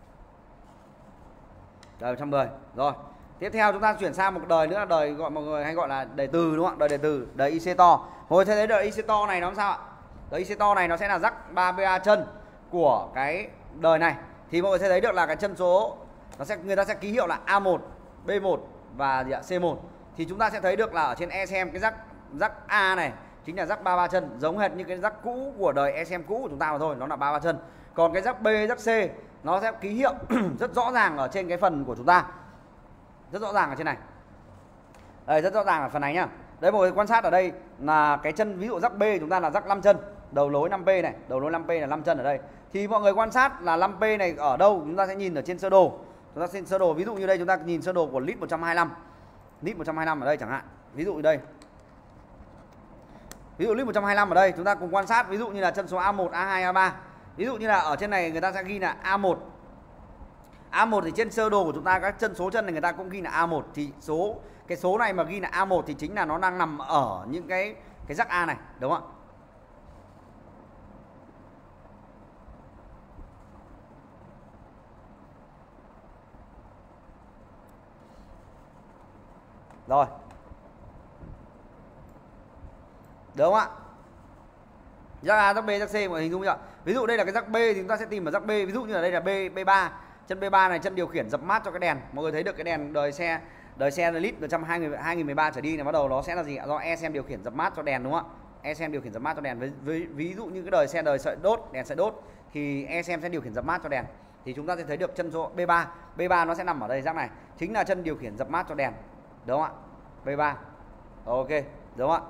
Đời 110. Rồi. Tiếp theo chúng ta chuyển sang một đời nữa là đời gọi mọi người hay gọi là đời từ đúng không ạ? Đời đề từ, đời IC to. Hồi thế đấy đời IC to này nó làm sao ạ? Đời IC to này nó sẽ là rắc 33 chân của cái đời này. Thì mọi người sẽ thấy được là cái chân số người ta sẽ ký hiệu là A1, B1 và C1. Thì chúng ta sẽ thấy được là ở trên ECM cái rắc A này chính là rắc 33 chân, giống hệt như cái rắc cũ của đời ECM cũ của chúng ta mà thôi, nó là 33 chân. Còn cái rắc B, rắc C nó sẽ ký hiệu rất rõ ràng ở trên cái phần của chúng ta. Rất rõ ràng ở trên này. Đây, rất rõ ràng ở phần này nhá. Đấy mọi người quan sát ở đây là cái chân, ví dụ rắc B chúng ta là rắc 5 chân, đầu nối 5P này, đầu nối 5P là 5 chân ở đây. Thì mọi người quan sát là 5P này ở đâu chúng ta sẽ nhìn ở trên sơ đồ. Chúng ta xem sơ đồ, ví dụ như đây chúng ta nhìn sơ đồ của lít 125. Lít 125 ở đây chẳng hạn. Ví dụ như đây. Ví dụ lít 125 ở đây chúng ta cùng quan sát, ví dụ như là chân số A1, A2, A3. Ví dụ như là ở trên này người ta sẽ ghi là A1. A1 thì trên sơ đồ của chúng ta các chân số chân này người ta cũng ghi là A1, thì cái số này mà ghi là A1 thì chính là nó đang nằm ở những cái rắc A này, đúng không ạ? Rồi. Đúng không ạ? Rắc A, rắc B, rắc C mọi người hình dung chưa? Ví dụ đây là cái rắc B thì chúng ta sẽ tìm ở rắc B, ví dụ như là đây là B3. Chân B3 này chân điều khiển dập mát cho cái đèn. Mọi người thấy được cái đèn đời xe lít 2013 trở đi là bắt đầu nó sẽ là gì ạ? Do ECM điều khiển dập mát cho đèn đúng không ạ? ECM điều khiển dập mát cho đèn. Ví dụ như cái đời sợi đốt, đèn sợi đốt thì ECM sẽ điều khiển dập mát cho đèn. Thì chúng ta sẽ thấy được chân số B3. B3 nó sẽ nằm ở đây rắc này, chính là chân điều khiển dập mát cho đèn. Đúng không ạ? B3. Ok, đúng không ạ?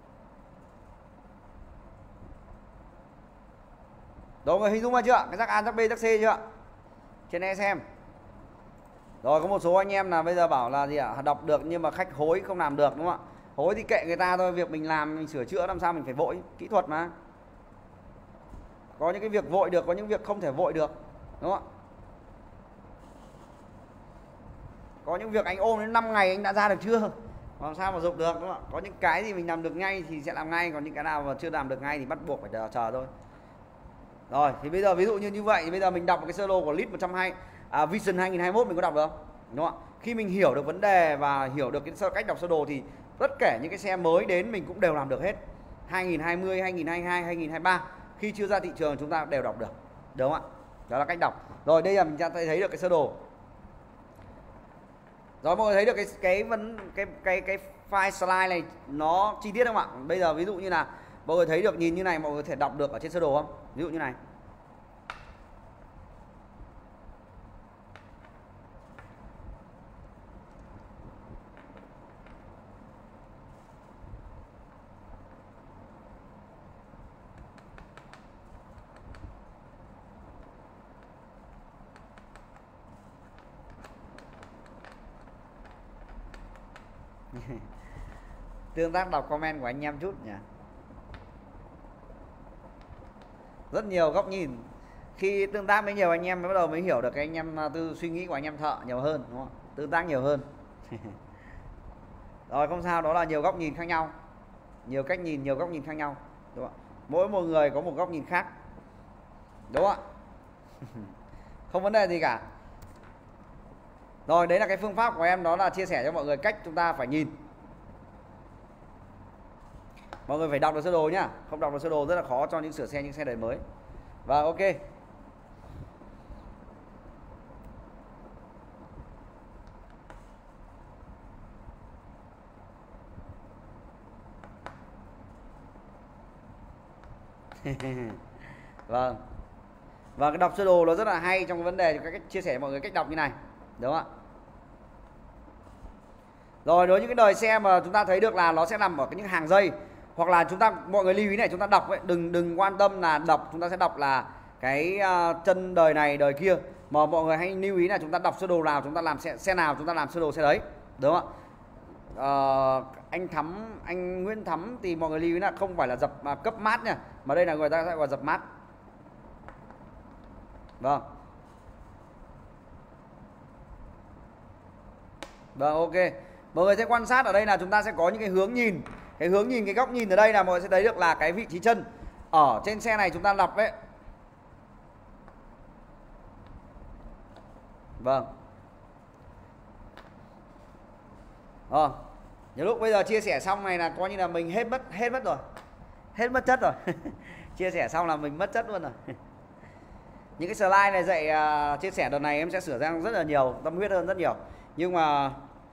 Đúng rồi, hình dung ra chưa? Cái rắc A, rắc B, rắc C chưa? Trên ECM. Rồi có một số anh em là bây giờ bảo là gì ạ? Đọc được nhưng mà khách hối không làm được đúng không ạ? Hối thì kệ người ta thôi, việc mình làm mình sửa chữa làm sao mình phải vội, kỹ thuật mà. Có những cái việc vội được, có những việc không thể vội được, đúng không ạ? Có những việc anh ôm đến 5 ngày anh đã ra được chưa? Làm sao mà dục được đúng không ạ? Có những cái gì mình làm được ngay thì sẽ làm ngay, còn những cái nào mà chưa làm được ngay thì bắt buộc phải chờ thôi. Rồi thì bây giờ ví dụ như vậy thì bây giờ mình đọc cái sơ đồ của lít 120 Vision 2021 mình có đọc được không? Đúng không ạ? Khi mình hiểu được vấn đề và hiểu được cái cách đọc sơ đồ thì tất cả những cái xe mới đến mình cũng đều làm được hết. 2020, 2022, 2023 khi chưa ra thị trường chúng ta đều đọc được. Đúng không ạ? Đó là cách đọc. Rồi đây là mình sẽ thấy được cái sơ đồ. Rồi mọi người thấy được cái file slide này nó chi tiết không ạ? Bây giờ ví dụ như là mọi người thấy được, nhìn như này mọi người có thể đọc được ở trên sơ đồ không? Ví dụ như này. Tương tác đọc comment của anh em chút nhỉ. Rất nhiều góc nhìn. Khi tương tác với nhiều anh em mới bắt đầu mới hiểu được cái anh em suy nghĩ của anh em thợ nhiều hơn đúng không? Tương tác nhiều hơn. Rồi không sao, đó là nhiều góc nhìn khác nhau. Nhiều cách nhìn, nhiều góc nhìn khác nhau. Đúng không? Mỗi một người có một góc nhìn khác. Đúng không ạ? Không vấn đề gì cả. Rồi đấy là cái phương pháp của em, đó là chia sẻ cho mọi người cách chúng ta phải nhìn. Mọi người phải đọc được sơ đồ nhá. Không đọc được sơ đồ rất là khó cho những sửa xe, những xe đời mới. Và ok. Vâng. Và cái đọc sơ đồ nó rất là hay trong vấn đề các cách chia sẻ mọi người cách đọc như này. Đúng không ạ? Rồi đối với những cái đời xe mà chúng ta thấy được là nó sẽ nằm ở những hàng dây, hoặc là chúng ta, mọi người lưu ý này, chúng ta đọc ấy, đừng quan tâm là đọc, chúng ta sẽ đọc là cái chân đời này đời kia, mà mọi người hãy lưu ý là chúng ta đọc sơ đồ nào chúng ta làm xe nào chúng ta làm sơ đồ xe đấy, đúng không ạ? Anh Nguyễn Thắm thì mọi người lưu ý là không phải là dập cấp mát nha, mà đây là người ta sẽ gọi dập mát. Vâng. Vâng, ok. Mọi người sẽ quan sát ở đây là chúng ta sẽ có những cái hướng nhìn. Cái hướng nhìn, cái góc nhìn ở đây là mọi người sẽ thấy được là cái vị trí chân. Ở trên xe này chúng ta đọc đấy. Vâng. Nhiều lúc bây giờ chia sẻ xong này là coi như là mình hết mất rồi. Hết mất chất rồi. Chia sẻ xong là mình mất chất luôn rồi. Những cái slide này dạy chia sẻ đợt này em sẽ sửa sang rất là nhiều, tâm huyết hơn rất nhiều. Nhưng mà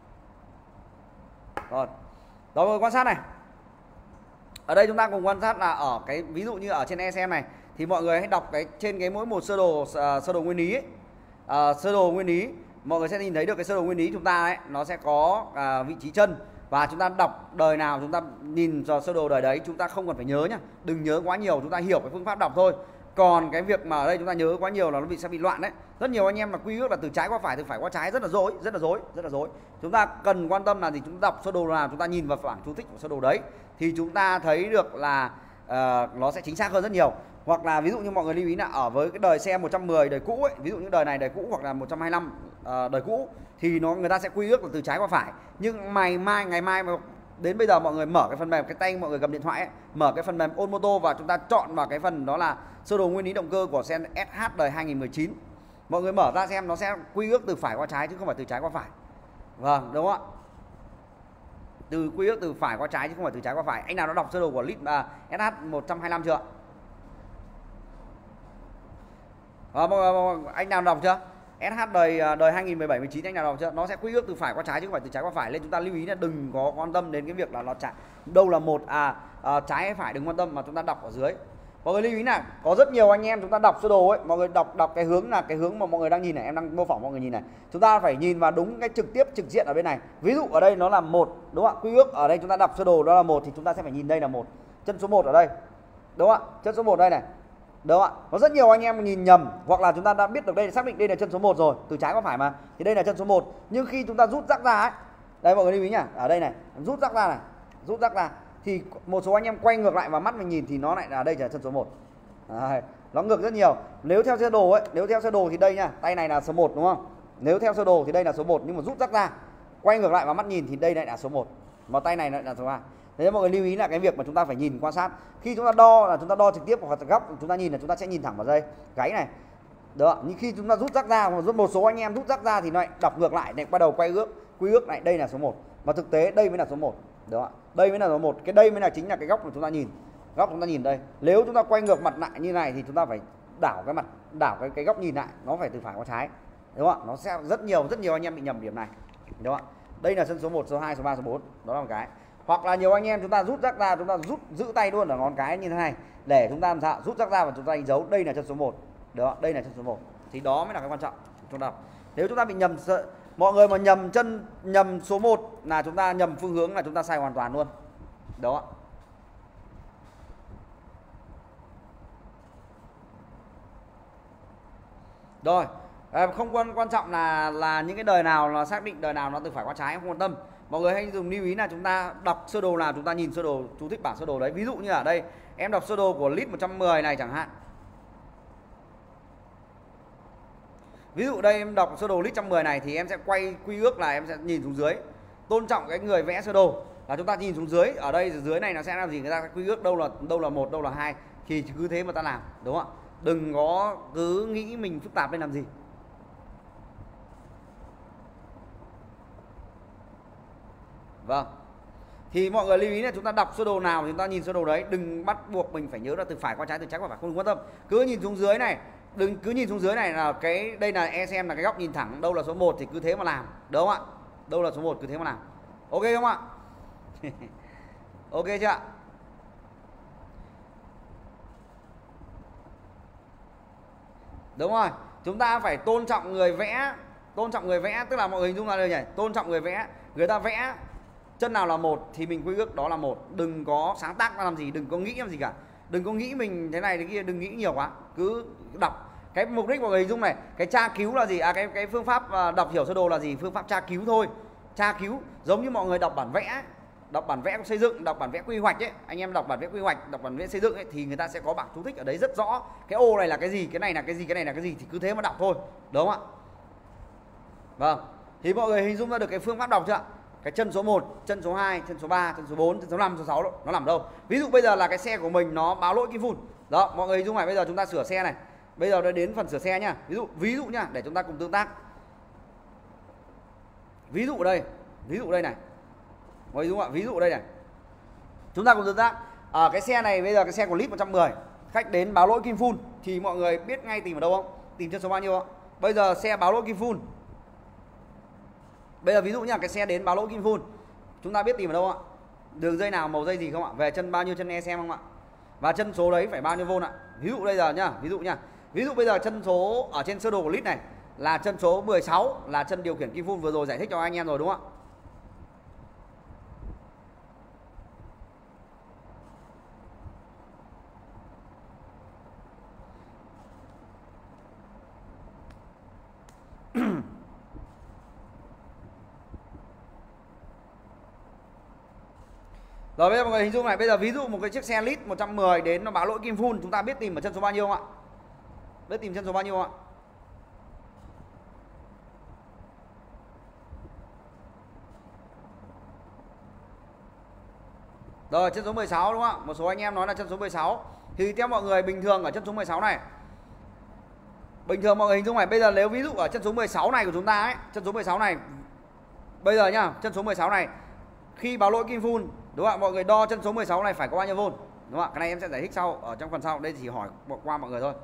rồi quan sát này. Ở đây chúng ta cùng quan sát là ở cái ví dụ như ở trên ECM này thì mọi người hãy đọc cái trên cái mỗi một sơ đồ nguyên lý ấy. Sơ đồ nguyên lý mọi người sẽ nhìn thấy được cái sơ đồ nguyên lý chúng ta ấy, nó sẽ có vị trí chân, và chúng ta đọc đời nào chúng ta nhìn vào sơ đồ đời đấy, chúng ta không cần phải nhớ nhá, đừng nhớ quá nhiều, chúng ta hiểu cái phương pháp đọc thôi. Còn cái việc mà ở đây chúng ta nhớ quá nhiều là nó sẽ bị loạn đấy. Rất nhiều anh em mà quy ước là từ trái qua phải, từ phải qua trái, rất là dối. Chúng ta cần quan tâm là gì, chúng ta đọc sơ đồ nào chúng ta nhìn vào bảng chú thích của sơ đồ đấy thì chúng ta thấy được là nó sẽ chính xác hơn rất nhiều. Hoặc là ví dụ như mọi người lưu ý là ở với cái đời xe 110 đời cũ ấy, ví dụ như đời này đời cũ hoặc là 125 đời cũ thì người ta sẽ quy ước là từ trái qua phải. Nhưng ngày mai mà đến bây giờ mọi người mở cái phần mềm, cái tay mọi người cầm điện thoại ấy, mở cái phần mềm Ôn Mô Tô và chúng ta chọn vào cái phần đó là sơ đồ nguyên lý động cơ của xe SH đời 2019. Mọi người mở ra xem, nó sẽ quy ước từ phải qua trái chứ không phải từ trái qua phải. Vâng, đúng không ạ? Từ quy ước từ phải qua trái chứ không phải từ trái qua phải. Anh nào đã đọc sơ đồ của SH 125 chưa? Anh nào đọc chưa? SH đời 2017 19 anh nào đọc chưa? Nó sẽ quy ước từ phải qua trái chứ không phải từ trái qua phải, nên chúng ta lưu ý là đừng có quan tâm đến cái việc là nó đâu là một trái hay phải, đừng quan tâm mà chúng ta đọc ở dưới. Mọi người lưu ý là có rất nhiều anh em chúng ta đọc sơ đồ ấy, mọi người đọc cái hướng là cái hướng mà mọi người đang nhìn này, em đang mô phỏng mọi người nhìn này. Chúng ta phải nhìn vào đúng cái trực diện ở bên này. Ví dụ ở đây nó là 1, đúng không ạ? Quy ước ở đây chúng ta đọc sơ đồ đó là 1 thì chúng ta sẽ phải nhìn đây là 1. Chân số 1 ở đây. Đúng không ạ? Chân số 1 đây này. Đúng không ạ? Có rất nhiều anh em nhìn nhầm, hoặc là chúng ta đã biết được đây, xác định đây là chân số 1 rồi, từ trái qua phải mà, thì đây là chân số 1. Nhưng khi chúng ta rút rắc ra ấy, đây mọi người lưu ý nhá, ở đây này, rút rắc ra thì một số anh em quay ngược lại và mắt mình nhìn thì nó lại là đây là chân số 1. Nó ngược rất nhiều. Nếu theo sơ đồ ấy, thì đây nha, tay này là số 1 đúng không? Nếu theo sơ đồ thì đây là số 1, nhưng mà rút rắc ra, quay ngược lại và mắt nhìn thì đây lại là số 1, mà tay này lại là số 2. Thế mọi người lưu ý là cái việc mà chúng ta phải nhìn quan sát. Khi chúng ta đo là chúng ta đo trực tiếp, hoặc góc chúng ta nhìn là chúng ta sẽ nhìn thẳng vào dây gáy này. Đó, nhưng khi chúng ta rút rắc ra, một số anh em rút rắc ra thì nó lại đọc ngược lại, lại bắt đầu quy ước lại đây là số 1. Mà thực tế đây mới là số 1. Đó, đây mới là số 1. Cái đây mới là chính là cái góc mà chúng ta nhìn. Góc chúng ta nhìn đây. Nếu chúng ta quay ngược mặt lại như này thì chúng ta phải đảo cái góc nhìn lại, nó phải từ phải qua trái. Đúng không ạ? Nó sẽ rất nhiều anh em bị nhầm điểm này. Đúng không ạ? Đây là chân số 1, số 2, số 3, số 4. Đó là một cái. Hoặc là nhiều anh em chúng ta rút rắc ra, chúng ta giữ tay luôn ở ngón cái như thế này để chúng ta làm sao rút rắc ra và chúng ta đánh dấu đây là chân số 1. Đó, đây là chân số 1. Thì đó mới là cái quan trọng chúng ta đọc. Nếu chúng ta bị nhầm, mọi người mà nhầm số 1 là chúng ta nhầm phương hướng là chúng ta sai hoàn toàn luôn. Đó. Rồi, không quan trọng là những cái đời nào là xác định đời nào nó từ phải qua trái, không quan tâm. Mọi người hãy dùng lưu ý là chúng ta đọc sơ đồ nào chúng ta nhìn sơ đồ, chú thích bảng sơ đồ đấy. Ví dụ như ở đây em đọc sơ đồ của lít 110 này chẳng hạn. Ví dụ đây em đọc sơ đồ lít 110 này thì em sẽ quy ước là em sẽ nhìn xuống dưới. Tôn trọng cái người vẽ sơ đồ là chúng ta nhìn xuống dưới. Ở đây dưới này nó sẽ làm gì, người ta quy ước đâu là 1, đâu là 2 thì cứ thế mà ta làm, đúng không ạ? Đừng có cứ nghĩ mình phức tạp lên làm gì. Vâng. Thì mọi người lưu ý là chúng ta đọc sơ đồ nào chúng ta nhìn sơ đồ đấy, đừng bắt buộc mình phải nhớ là từ phải qua trái, từ trái qua phải, không quan tâm. Cứ nhìn xuống dưới này, đừng cứ nhìn xuống dưới này là cái đây là ECM là cái góc nhìn thẳng, đâu là số 1 thì cứ thế mà làm, đúng không ạ? Đâu là số 1 cứ thế mà làm. Ok không ạ? Ok chưa ạ? Đúng rồi, chúng ta phải tôn trọng người vẽ. Tôn trọng người vẽ tức là mọi người hình dung là đây nhỉ, tôn trọng người vẽ người ta vẽ chân nào là một thì mình quy ước đó là một, đừng có sáng tác ra làm gì, đừng có nghĩ làm gì cả, đừng có nghĩ mình thế này thế kia, đừng nghĩ nhiều quá, cứ đọc. Cái mục đích mọi người hình dung này, cái tra cứu là gì, cái phương pháp đọc hiểu sơ đồ là gì, phương pháp tra cứu thôi. Tra cứu giống như mọi người đọc bản vẽ, đọc bản vẽ xây dựng, đọc bản vẽ quy hoạch ấy, anh em đọc bản vẽ quy hoạch, đọc bản vẽ xây dựng ấy, thì người ta sẽ có bảng chú thích ở đấy rất rõ, cái ô này là cái gì, cái này là cái gì, cái này là cái gì, thì cứ thế mà đọc thôi, đúng không ạ? Vâng, thì mọi người hình dung ra được cái phương pháp đọc chưa ạ? Cái chân số 1, chân số 2, chân số 3, chân số 4, chân số 5, chân số 6 nó nằm đâu? Ví dụ bây giờ là cái xe của mình nó báo lỗi kim phun. Đó, mọi người hình dung này, bây giờ chúng ta sửa xe này. Bây giờ đã đến phần sửa xe nhá. Ví dụ nhá, để chúng ta cùng tương tác. Ví dụ đây này. Mọi người dung ạ, ví dụ đây này. Chúng ta cùng tương tác. Cái xe này bây giờ cái xe của lít 110, khách đến báo lỗi kim phun thì mọi người biết ngay tìm ở đâu không? Tìm chân số bao nhiêu không? Bây giờ xe báo lỗi kim phun. Bây giờ ví dụ như là cái xe đến báo lỗi kim phun, chúng ta biết tìm ở đâu ạ? Đường dây nào, màu dây gì không ạ? Về chân bao nhiêu chân e xem không ạ? Và chân số đấy phải bao nhiêu vôn ạ? Ví dụ bây giờ nhá, ví dụ bây giờ chân số ở trên sơ đồ của lít này là chân số 16 là chân điều khiển kim phun, vừa rồi giải thích cho anh em rồi đúng không ạ? Rồi bây giờ mọi người hình dung này, bây giờ ví dụ một cái chiếc xe lít 110 đến nó báo lỗi kim phun, chúng ta biết tìm ở chân số bao nhiêu không ạ? Biết tìm chân số bao nhiêu không ạ? Rồi chân số 16 đúng không ạ? Một số anh em nói là chân số 16. Thì theo mọi người bình thường ở chân số 16 này, bình thường mọi người hình dung này, bây giờ nếu ví dụ ở chân số 16 này của chúng ta ấy, chân số 16 này bây giờ nhá, chân số 16 này khi báo lỗi kim phun đúng không ạ? Mọi người đo chân số 16 này phải có bao nhiêu vôn, đúng không ạ? Cái này em sẽ giải thích sau ở trong phần sau, đây chỉ hỏi qua mọi người thôi.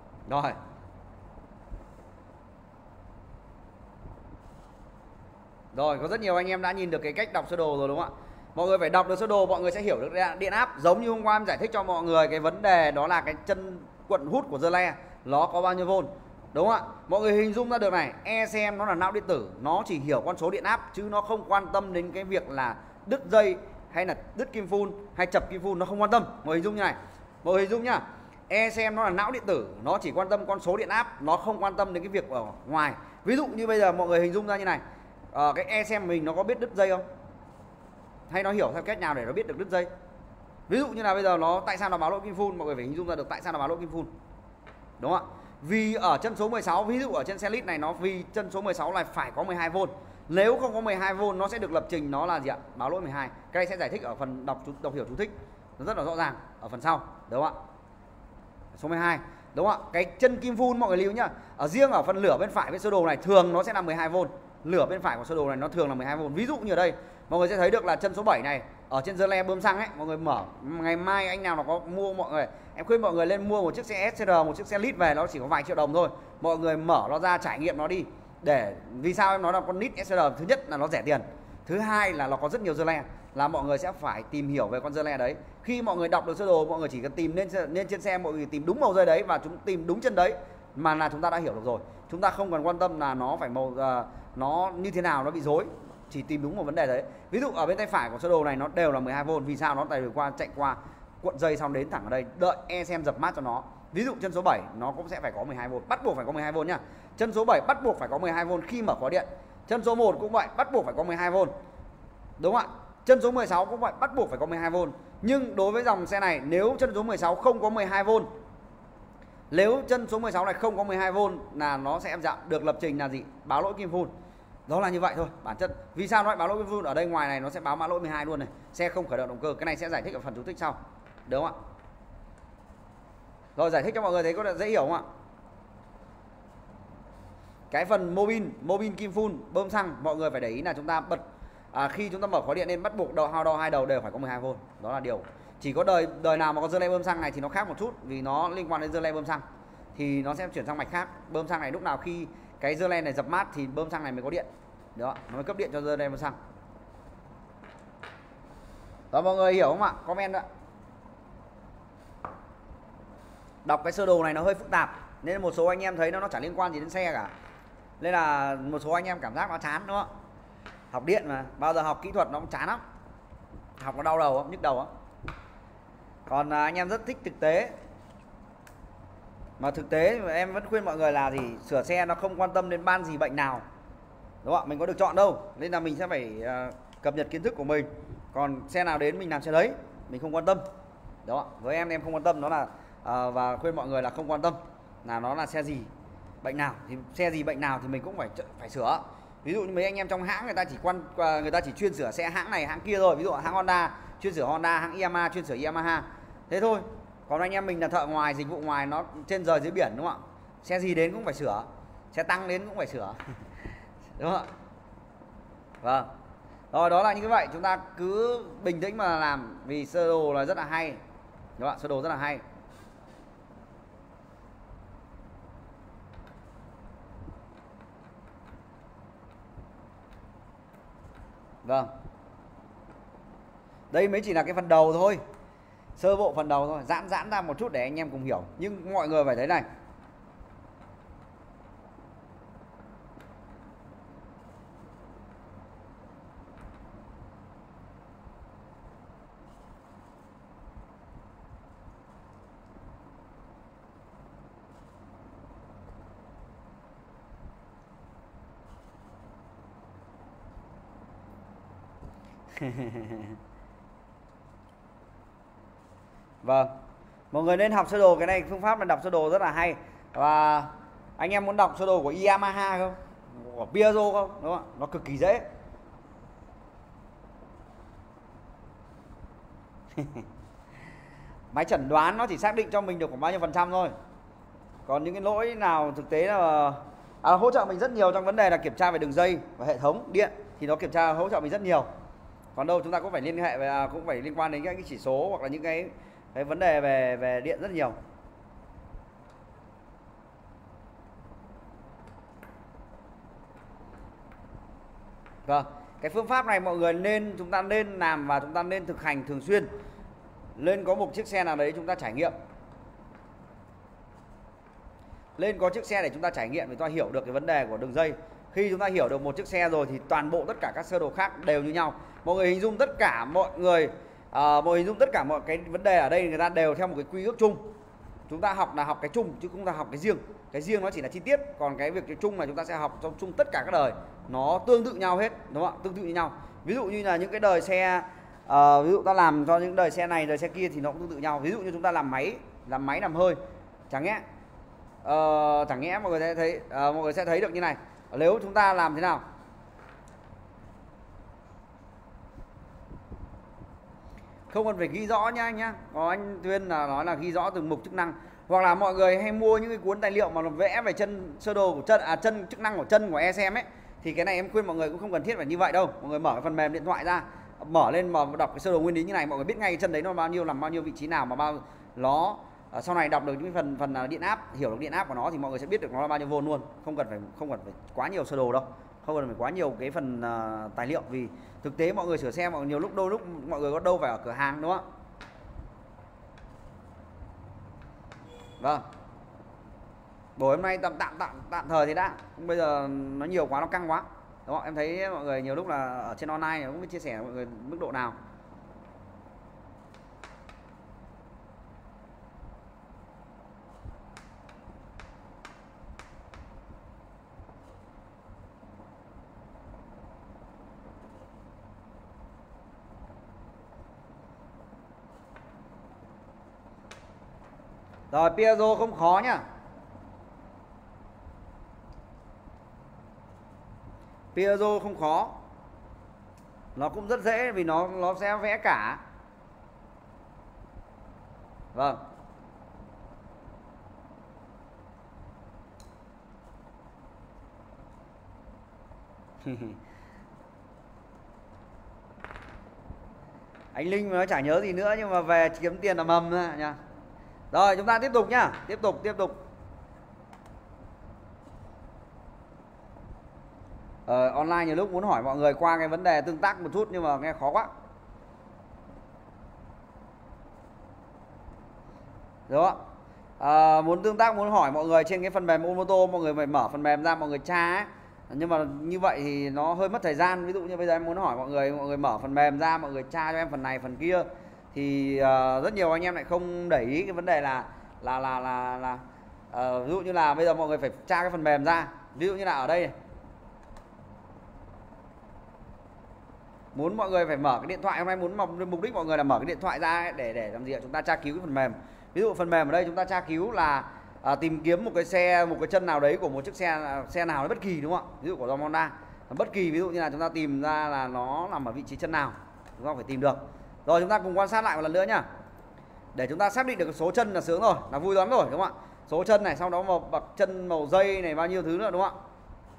Rồi, có rất nhiều anh em đã nhìn được cái cách đọc sơ đồ rồi đúng không ạ? Mọi người phải đọc được sơ đồ, mọi người sẽ hiểu được điện áp. Giống như hôm qua em giải thích cho mọi người cái vấn đề đó là cái chân cuộn hút của dơ le nó có bao nhiêu vôn, đúng không ạ? Mọi người hình dung ra được này, ECM nó là não điện tử, nó chỉ hiểu con số điện áp chứ nó không quan tâm đến cái việc là đứt dây hay là đứt kim phun hay chập kim phun, nó không quan tâm. Mọi người hình dung như này, mọi người hình dung nhá, ECM nó là não điện tử, nó chỉ quan tâm con số điện áp, nó không quan tâm đến cái việc ở ngoài. Ví dụ như bây giờ mọi người hình dung ra như này, cái ECM mình nó có biết đứt dây không? Hay nó hiểu theo cách nào để nó biết được đứt dây? Ví dụ như là bây giờ nó tại sao nó báo lỗi kim phun, mọi người phải hình dung ra được tại sao nó báo lỗi kim phun, đúng không ạ? Vì ở chân số 16, ví dụ ở trên xe lít này, nó vì chân số 16 này phải có 12V. Nếu không có 12V nó sẽ được lập trình nó là gì ạ? Báo lỗi 12. Cái này sẽ giải thích ở phần đọc hiểu chú thích, nó rất là rõ ràng ở phần sau, đúng không ạ? Số 12, đúng không ạ? Cái chân kim phun mọi người lưu nhá. Ở riêng ở phần lửa bên phải bên sơ đồ này thường nó sẽ là 12V. Lửa bên phải của sơ đồ này nó thường là 12V. Ví dụ như ở đây mọi người sẽ thấy được là chân số 7 này ở trên dơ le bơm xăng ấy, mọi người mở, ngày mai anh nào nó có mua, mọi người em khuyên mọi người lên mua một chiếc xe SCR, một chiếc xe lít về, nó chỉ có vài triệu đồng thôi. Mọi người mở nó ra trải nghiệm nó đi. Để vì sao em nói là con lít SCR, thứ nhất là nó rẻ tiền, thứ hai là nó có rất nhiều dơ le, là mọi người sẽ phải tìm hiểu về con dơ le đấy. Khi mọi người đọc được sơ đồ, mọi người chỉ cần tìm lên trên xe, mọi người tìm đúng màu dây đấy và chúng tìm đúng chân đấy mà là chúng ta đã hiểu được rồi. Chúng ta không cần quan tâm là nó phải màu nó như thế nào, nó bị rối, chỉ tìm đúng một vấn đề đấy. Ví dụ ở bên tay phải của sơ đồ này nó đều là 12V, vì sao? Nó chạy qua cuộn dây xong đến thẳng ở đây, đợi ECM dập mát cho nó. Ví dụ chân số 7 nó cũng sẽ phải có 12V, bắt buộc phải có 12V nhá. Chân số 7 bắt buộc phải có 12V khi mở khóa điện. Chân số 1 cũng vậy, bắt buộc phải có 12V. Đúng không ạ? Chân số 16 cũng vậy, bắt buộc phải có 12V. Nhưng đối với dòng xe này, nếu chân số 16 không có 12V, nếu chân số 16 này không có 12V là nó sẽ được lập trình là gì? Báo lỗi kim phun. Đó là như vậy thôi, bản chất. Vì sao nó lại báo lỗi kim phun? Ở đây ngoài này nó sẽ báo mã lỗi 12 luôn này. Xe không khởi động động cơ. Cái này sẽ giải thích ở phần chú thích sau. Đúng không ạ? Rồi giải thích cho mọi người thấy có dễ hiểu không ạ? Cái phần mobin kim phun bơm xăng, mọi người phải để ý là chúng ta bật khi chúng ta mở khóa điện lên bắt buộc đo hai đầu đều phải có 12V. Đó là điều. Chỉ có đời nào mà có dơ le bơm xăng này thì nó khác một chút, vì nó liên quan đến dơ le bơm xăng thì nó sẽ chuyển sang mạch khác. Bơm xăng này lúc nào khi cái dơ le này dập mát thì bơm xăng này mới có điện. Đó, nó mới cấp điện cho dơ le bơm xăng. Đó, mọi người hiểu không ạ? Comment ạ. Đọc cái sơ đồ này nó hơi phức tạp nên một số anh em thấy nó chả liên quan gì đến xe cả, nên là một số anh em cảm giác nó chán, đúng không Học điện mà, bao giờ học kỹ thuật nó cũng chán lắm. Học nó đau đầu lắm, nhức đầu lắm. Còn anh em rất thích thực tế. Mà thực tế em vẫn khuyên mọi người là thì sửa xe nó không quan tâm đến ban gì bệnh nào, đúng không ạ? Mình có được chọn đâu, nên là mình sẽ phải cập nhật kiến thức của mình. Còn xe nào đến mình làm xe đấy, mình không quan tâm. Đó, với em không quan tâm nó là và khuyên mọi người là không quan tâm là nó là xe gì, bệnh nào thì xe gì bệnh nào thì mình cũng phải sửa. Ví dụ như mấy anh em trong hãng người ta chỉ chuyên sửa xe hãng này hãng kia rồi, ví dụ hãng Honda chuyên sửa Honda, hãng Yamaha chuyên sửa Yamaha, thế thôi. Còn anh em mình là thợ ngoài, dịch vụ ngoài, nó trên trời dưới biển, đúng không ạ? Xe gì đến cũng phải sửa, xe tăng đến cũng phải sửa đúng không ạ? Vâng. Rồi, đó là như vậy, chúng ta cứ bình tĩnh mà làm, vì sơ đồ là rất là hay, đúng không ạ? Sơ đồ rất là hay. Vâng. Đây mới chỉ là cái phần đầu thôi, sơ bộ phần đầu thôi, giãn ra một chút để anh em cùng hiểu. Nhưng mọi người phải thấy này, vâng, mọi người nên học sơ đồ. Cái này phương pháp là đọc sơ đồ rất là hay. Và anh em muốn đọc sơ đồ của Yamaha không, của Piaggio không, đúng không? Nó cực kỳ dễ. Máy chẩn đoán nó chỉ xác định cho mình được khoảng bao nhiêu % thôi. Còn những cái lỗi nào thực tế là hỗ trợ mình rất nhiều trong vấn đề là kiểm tra về đường dây và hệ thống điện, thì nó kiểm tra hỗ trợ mình rất nhiều. Còn đâu chúng ta cũng phải liên hệ về cũng phải liên quan đến các cái chỉ số hoặc là những cái vấn đề về điện rất nhiều. Vâng, cái phương pháp này mọi người chúng ta nên làm và chúng ta nên thực hành thường xuyên. Lên có một chiếc xe nào đấy chúng ta trải nghiệm. Lên có chiếc xe để chúng ta trải nghiệm để chúng ta hiểu được cái vấn đề của đường dây. Khi chúng ta hiểu được một chiếc xe rồi thì toàn bộ tất cả các sơ đồ khác đều như nhau. Mọi người hình dung tất cả mọi cái vấn đề ở đây người ta đều theo một cái quy ước chung. Chúng ta học là học cái chung chứ không ta học cái riêng. Cái riêng nó chỉ là chi tiết, còn cái việc cái chung là chúng ta sẽ học trong chung tất cả các đời. Nó tương tự nhau hết, đúng không ạ? Tương tự như nhau. Ví dụ như là những cái đời xe ví dụ ta làm cho những đời xe này, đời xe kia thì nó cũng tương tự nhau. Ví dụ như chúng ta làm máy làm hơi, chẳng nhẽ mọi người sẽ thấy được như này. Nếu chúng ta làm thế nào? Không cần phải ghi rõ nhá anh nhá. Có anh Tuyên là nói là ghi rõ từng mục chức năng. Hoặc là mọi người hay mua những cái cuốn tài liệu mà nó vẽ về chân sơ đồ của chân chức năng của chân của e-xem ấy, thì cái này em khuyên mọi người cũng không cần thiết phải như vậy đâu. Mọi người mở cái phần mềm điện thoại ra, mở lên mà đọc cái sơ đồ nguyên lý như này, mọi người biết ngay cái chân đấy nó bao nhiêu, làm bao nhiêu vị trí nào, mà nó sau này đọc được những phần điện áp, hiểu được điện áp của nó thì mọi người sẽ biết được nó là bao nhiêu vôn luôn. Không cần phải quá nhiều sơ đồ đâu, không cần phải quá nhiều cái phần tài liệu, vì thực tế mọi người sửa xe đôi lúc mọi người có đâu phải ở cửa hàng, đúng không ạ? Vâng. Buổi hôm nay tạm thời thì đã, bây giờ nó nhiều quá, nó căng quá, đúng không? Em thấy mọi người nhiều lúc là ở trên online cũng chia sẻ mọi người mức độ nào. Rồi, Piaggio không khó nhá. Piaggio không khó. Nó cũng rất dễ vì nó sẽ vẽ cả. Vâng. Anh Linh nó chả nhớ gì nữa, nhưng mà về kiếm tiền là mầm ra nha. Rồi, chúng ta tiếp tục nhá. Tiếp tục. Online nhiều lúc muốn hỏi mọi người qua cái vấn đề tương tác một chút nhưng mà nghe khó quá. Đúng không? Muốn tương tác, muốn hỏi mọi người trên cái phần mềm Omoto, mọi người phải mở phần mềm ra, mọi người tra ấy. Nhưng mà như vậy thì nó hơi mất thời gian. Ví dụ như bây giờ em muốn hỏi mọi người mở phần mềm ra, mọi người tra cho em phần này phần kia thì rất nhiều anh em lại không để ý cái vấn đề là ví dụ như là bây giờ mọi người phải tra cái phần mềm ra. Ví dụ như là ở đây này, muốn mọi người phải mở cái điện thoại, hôm nay muốn mục đích mọi người là mở cái điện thoại ra để làm gì ạ? Chúng ta tra cứu cái phần mềm. Ví dụ phần mềm ở đây chúng ta tra cứu là tìm kiếm một cái xe, một cái chân nào đấy của một chiếc xe nào đấy bất kỳ, đúng không ạ? Ví dụ của dòng Honda bất kỳ, ví dụ như là chúng ta tìm ra là nó nằm ở vị trí chân nào, chúng ta phải tìm được. Rồi chúng ta cùng quan sát lại một lần nữa nhá, để chúng ta xác định được số chân là sướng rồi, là vui lắm rồi, đúng không ạ? Số chân này, sau đó màu bậc chân, màu dây này, bao nhiêu thứ nữa, đúng không ạ?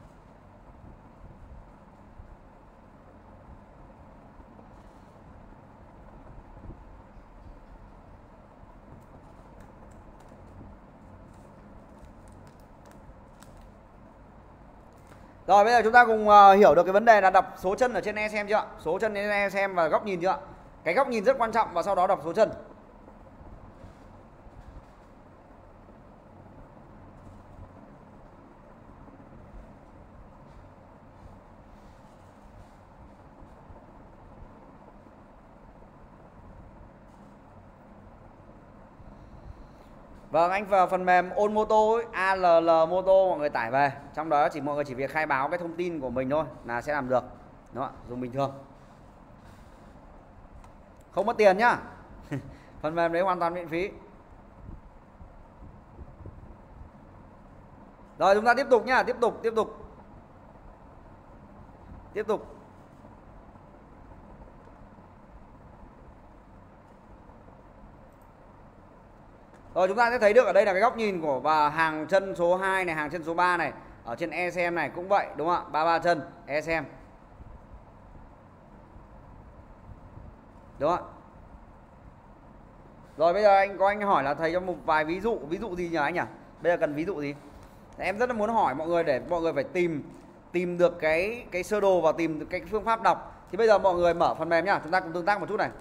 Rồi bây giờ chúng ta cùng hiểu được cái vấn đề là đọc số chân ở trên e-xem chưa ạ? Số chân trên e-xem và góc nhìn chưa ạ? Cái góc nhìn rất quan trọng, và sau đó đọc số chân. Vâng, anh vào phần mềm Ôn Moto ấy, ALL Moto mọi người tải về. Trong đó mọi người chỉ việc khai báo cái thông tin của mình thôi là sẽ làm được. Đúng không ạ? Dùng bình thường. Không mất tiền nhá. Phần mềm đấy hoàn toàn miễn phí. Rồi chúng ta tiếp tục nhá, tiếp tục. Rồi chúng ta sẽ thấy được ở đây là cái góc nhìn của và hàng chân số 2 này, hàng chân số 3 này, ở trên e-xem này cũng vậy, đúng không ạ? 33 chân e-xem. Đúng không ạ? Rồi bây giờ anh hỏi là thầy cho một vài ví dụ gì nhỉ anh nhỉ? Bây giờ cần ví dụ gì? Em rất là muốn hỏi mọi người để mọi người phải tìm được cái sơ đồ và tìm được cái phương pháp đọc. Thì bây giờ mọi người mở phần mềm nhá, chúng ta cùng tương tác một chút này.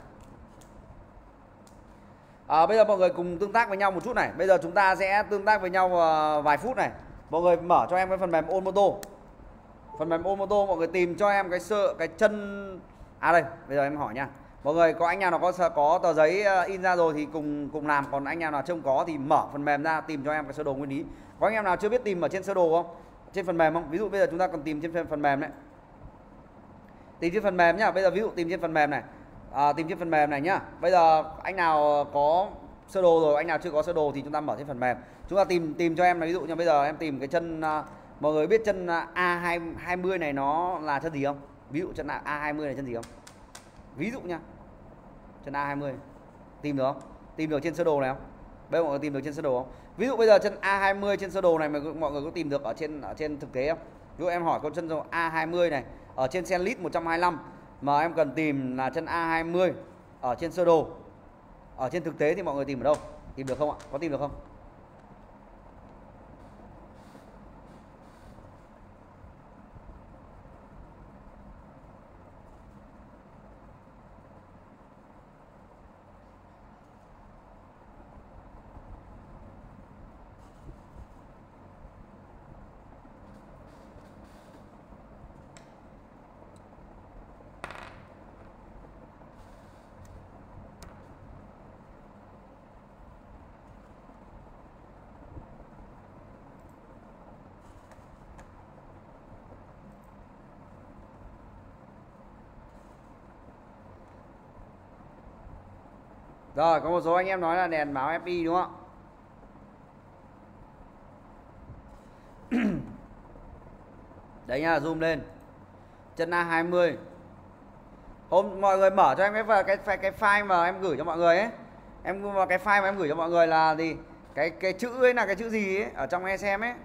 Bây giờ mọi người cùng tương tác với nhau một chút này. Bây giờ chúng ta sẽ tương tác với nhau vài phút này. Mọi người mở cho em cái phần mềm Ôn Moto. Phần mềm Ôn Moto mọi người tìm cho em cái chân. Đây, bây giờ em hỏi nha. Mọi người có anh nào có tờ giấy in ra rồi thì cùng làm, còn anh nào trông có thì mở phần mềm ra tìm cho em cái sơ đồ nguyên lý. Có anh em nào chưa biết tìm ở trên sơ đồ không? Trên phần mềm không? Ví dụ bây giờ chúng ta còn tìm trên phần mềm đấy. Tìm trên phần mềm nhá. Bây giờ ví dụ tìm trên phần mềm này. Tìm trên phần mềm này nhá. Bây giờ anh nào có sơ đồ rồi, anh nào chưa có sơ đồ thì chúng ta mở trên phần mềm. Chúng ta tìm cho em là ví dụ như bây giờ em tìm cái chân, mọi người biết chân A20 này nó là chân gì không? Ví dụ chân A20 này chân gì không? Ví dụ nha. Chân A20 tìm được không? Tìm được trên sơ đồ này không? Bây giờ mọi người tìm được trên sơ đồ không? Ví dụ bây giờ chân A20 trên sơ đồ này mọi người có tìm được ở trên thực tế không? Ví dụ em hỏi con chân A20 này ở trên Senlit 125 mà em cần tìm là chân A20 ở trên sơ đồ, ở trên thực tế thì mọi người tìm ở đâu? Tìm được không ạ? Có tìm được không? Rồi, có một số anh em nói là đèn báo FI đúng không ạ? Đấy nha, zoom lên. Chân A20. Mọi người mở cho em cái file mà em gửi cho mọi người ấy. Cái file mà em gửi cho mọi người là gì? Cái chữ ấy là cái chữ gì ấy ở trong e-xem ấy.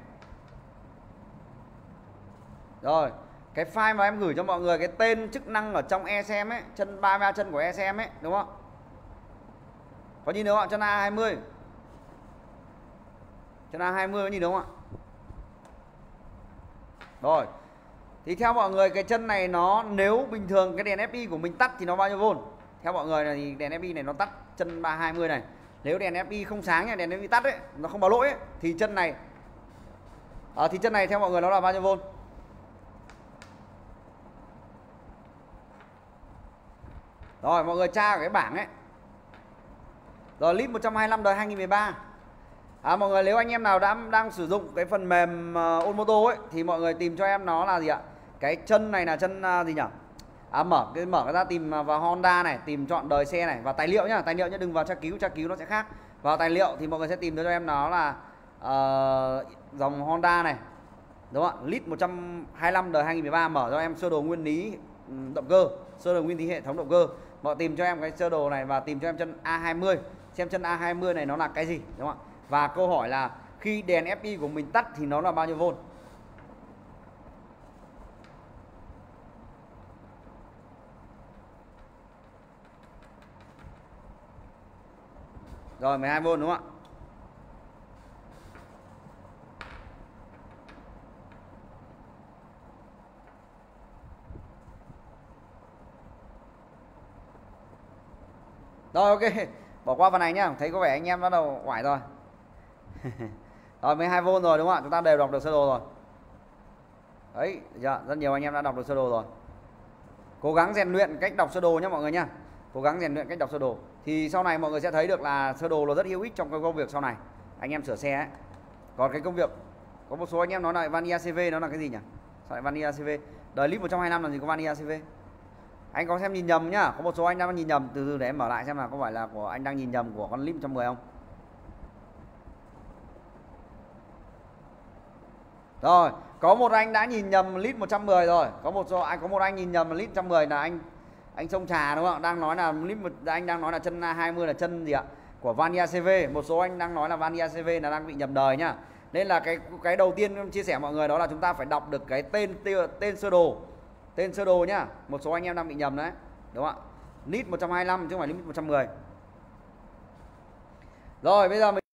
Rồi, cái file mà em gửi cho mọi người cái tên chức năng ở trong e-xem ấy, chân 33 chân của e-xem ấy, đúng không? Có nhìn được không ạ? Chân A20. Chân A20 có nhìn được không ạ? Rồi. Thì theo mọi người cái chân này nó, nếu bình thường cái đèn FI của mình tắt thì nó bao nhiêu vôn? Theo mọi người này thì đèn FI này nó tắt chân 320 này. Nếu đèn FI không sáng nha, đèn FI tắt ấy, nó không báo lỗi ấy, thì chân này theo mọi người nó là bao nhiêu vôn? Rồi mọi người tra ở cái bảng ấy. Rồi lít 125 đời 2013. Mọi người nếu anh em nào đang sử dụng cái phần mềm Onmoto ấy thì mọi người tìm cho em nó là gì ạ? Cái chân này là chân gì nhỉ? Mở cái ra tìm vào Honda này, tìm chọn đời xe này và tài liệu nhá, đừng vào tra cứu nó sẽ khác. Vào tài liệu thì mọi người sẽ tìm cho em nó là dòng Honda này. Đúng không ạ? Lít 125 đời 2013, mở cho em sơ đồ nguyên lý động cơ, sơ đồ nguyên lý hệ thống động cơ. Mọi tìm cho em cái sơ đồ này và tìm cho em chân A20, xem chân A20 này nó là cái gì, đúng không ạ? Và câu hỏi là khi đèn FI của mình tắt thì nó là bao nhiêu vôn? Rồi 12V đúng không ạ? Rồi ok, bỏ qua phần này nhá, thấy có vẻ anh em bắt đầu quải rồi. Rồi 12V rồi đúng không ạ? Chúng ta đều đọc được sơ đồ rồi. Đấy, rất nhiều anh em đã đọc được sơ đồ rồi. Cố gắng rèn luyện cách đọc sơ đồ nhé mọi người nhá. Cố gắng rèn luyện cách đọc sơ đồ. Thì sau này mọi người sẽ thấy được là sơ đồ nó rất hữu ích trong cái công việc sau này anh em sửa xe ấy. Còn cái công việc có một số anh em nói là Vania CV nó là cái gì nhỉ? Sao lại Vania CV? Đời lít 125 là gì có Vania CV? Anh có xem nhìn nhầm nhá, có một số anh đang nhìn nhầm, từ từ để em mở lại xem là có phải là của anh đang nhìn nhầm của con lít 110 không? Rồi, có một anh đã nhìn nhầm lít 110 rồi, có một anh nhìn nhầm lít 110 là anh Sông Trà đúng không? Đang nói là anh đang nói là chân A20 là chân gì ạ? Của Vania CV. Một số anh đang nói là Vania CV là đang bị nhầm đời nhá. Nên là cái đầu tiên chia sẻ mọi người đó là chúng ta phải đọc được cái tên sơ đồ. Tên sơ đồ nhá. Một số anh em đang bị nhầm đấy. Đúng không ạ? Lít 125 chứ không phải lít 110. Rồi bây giờ mình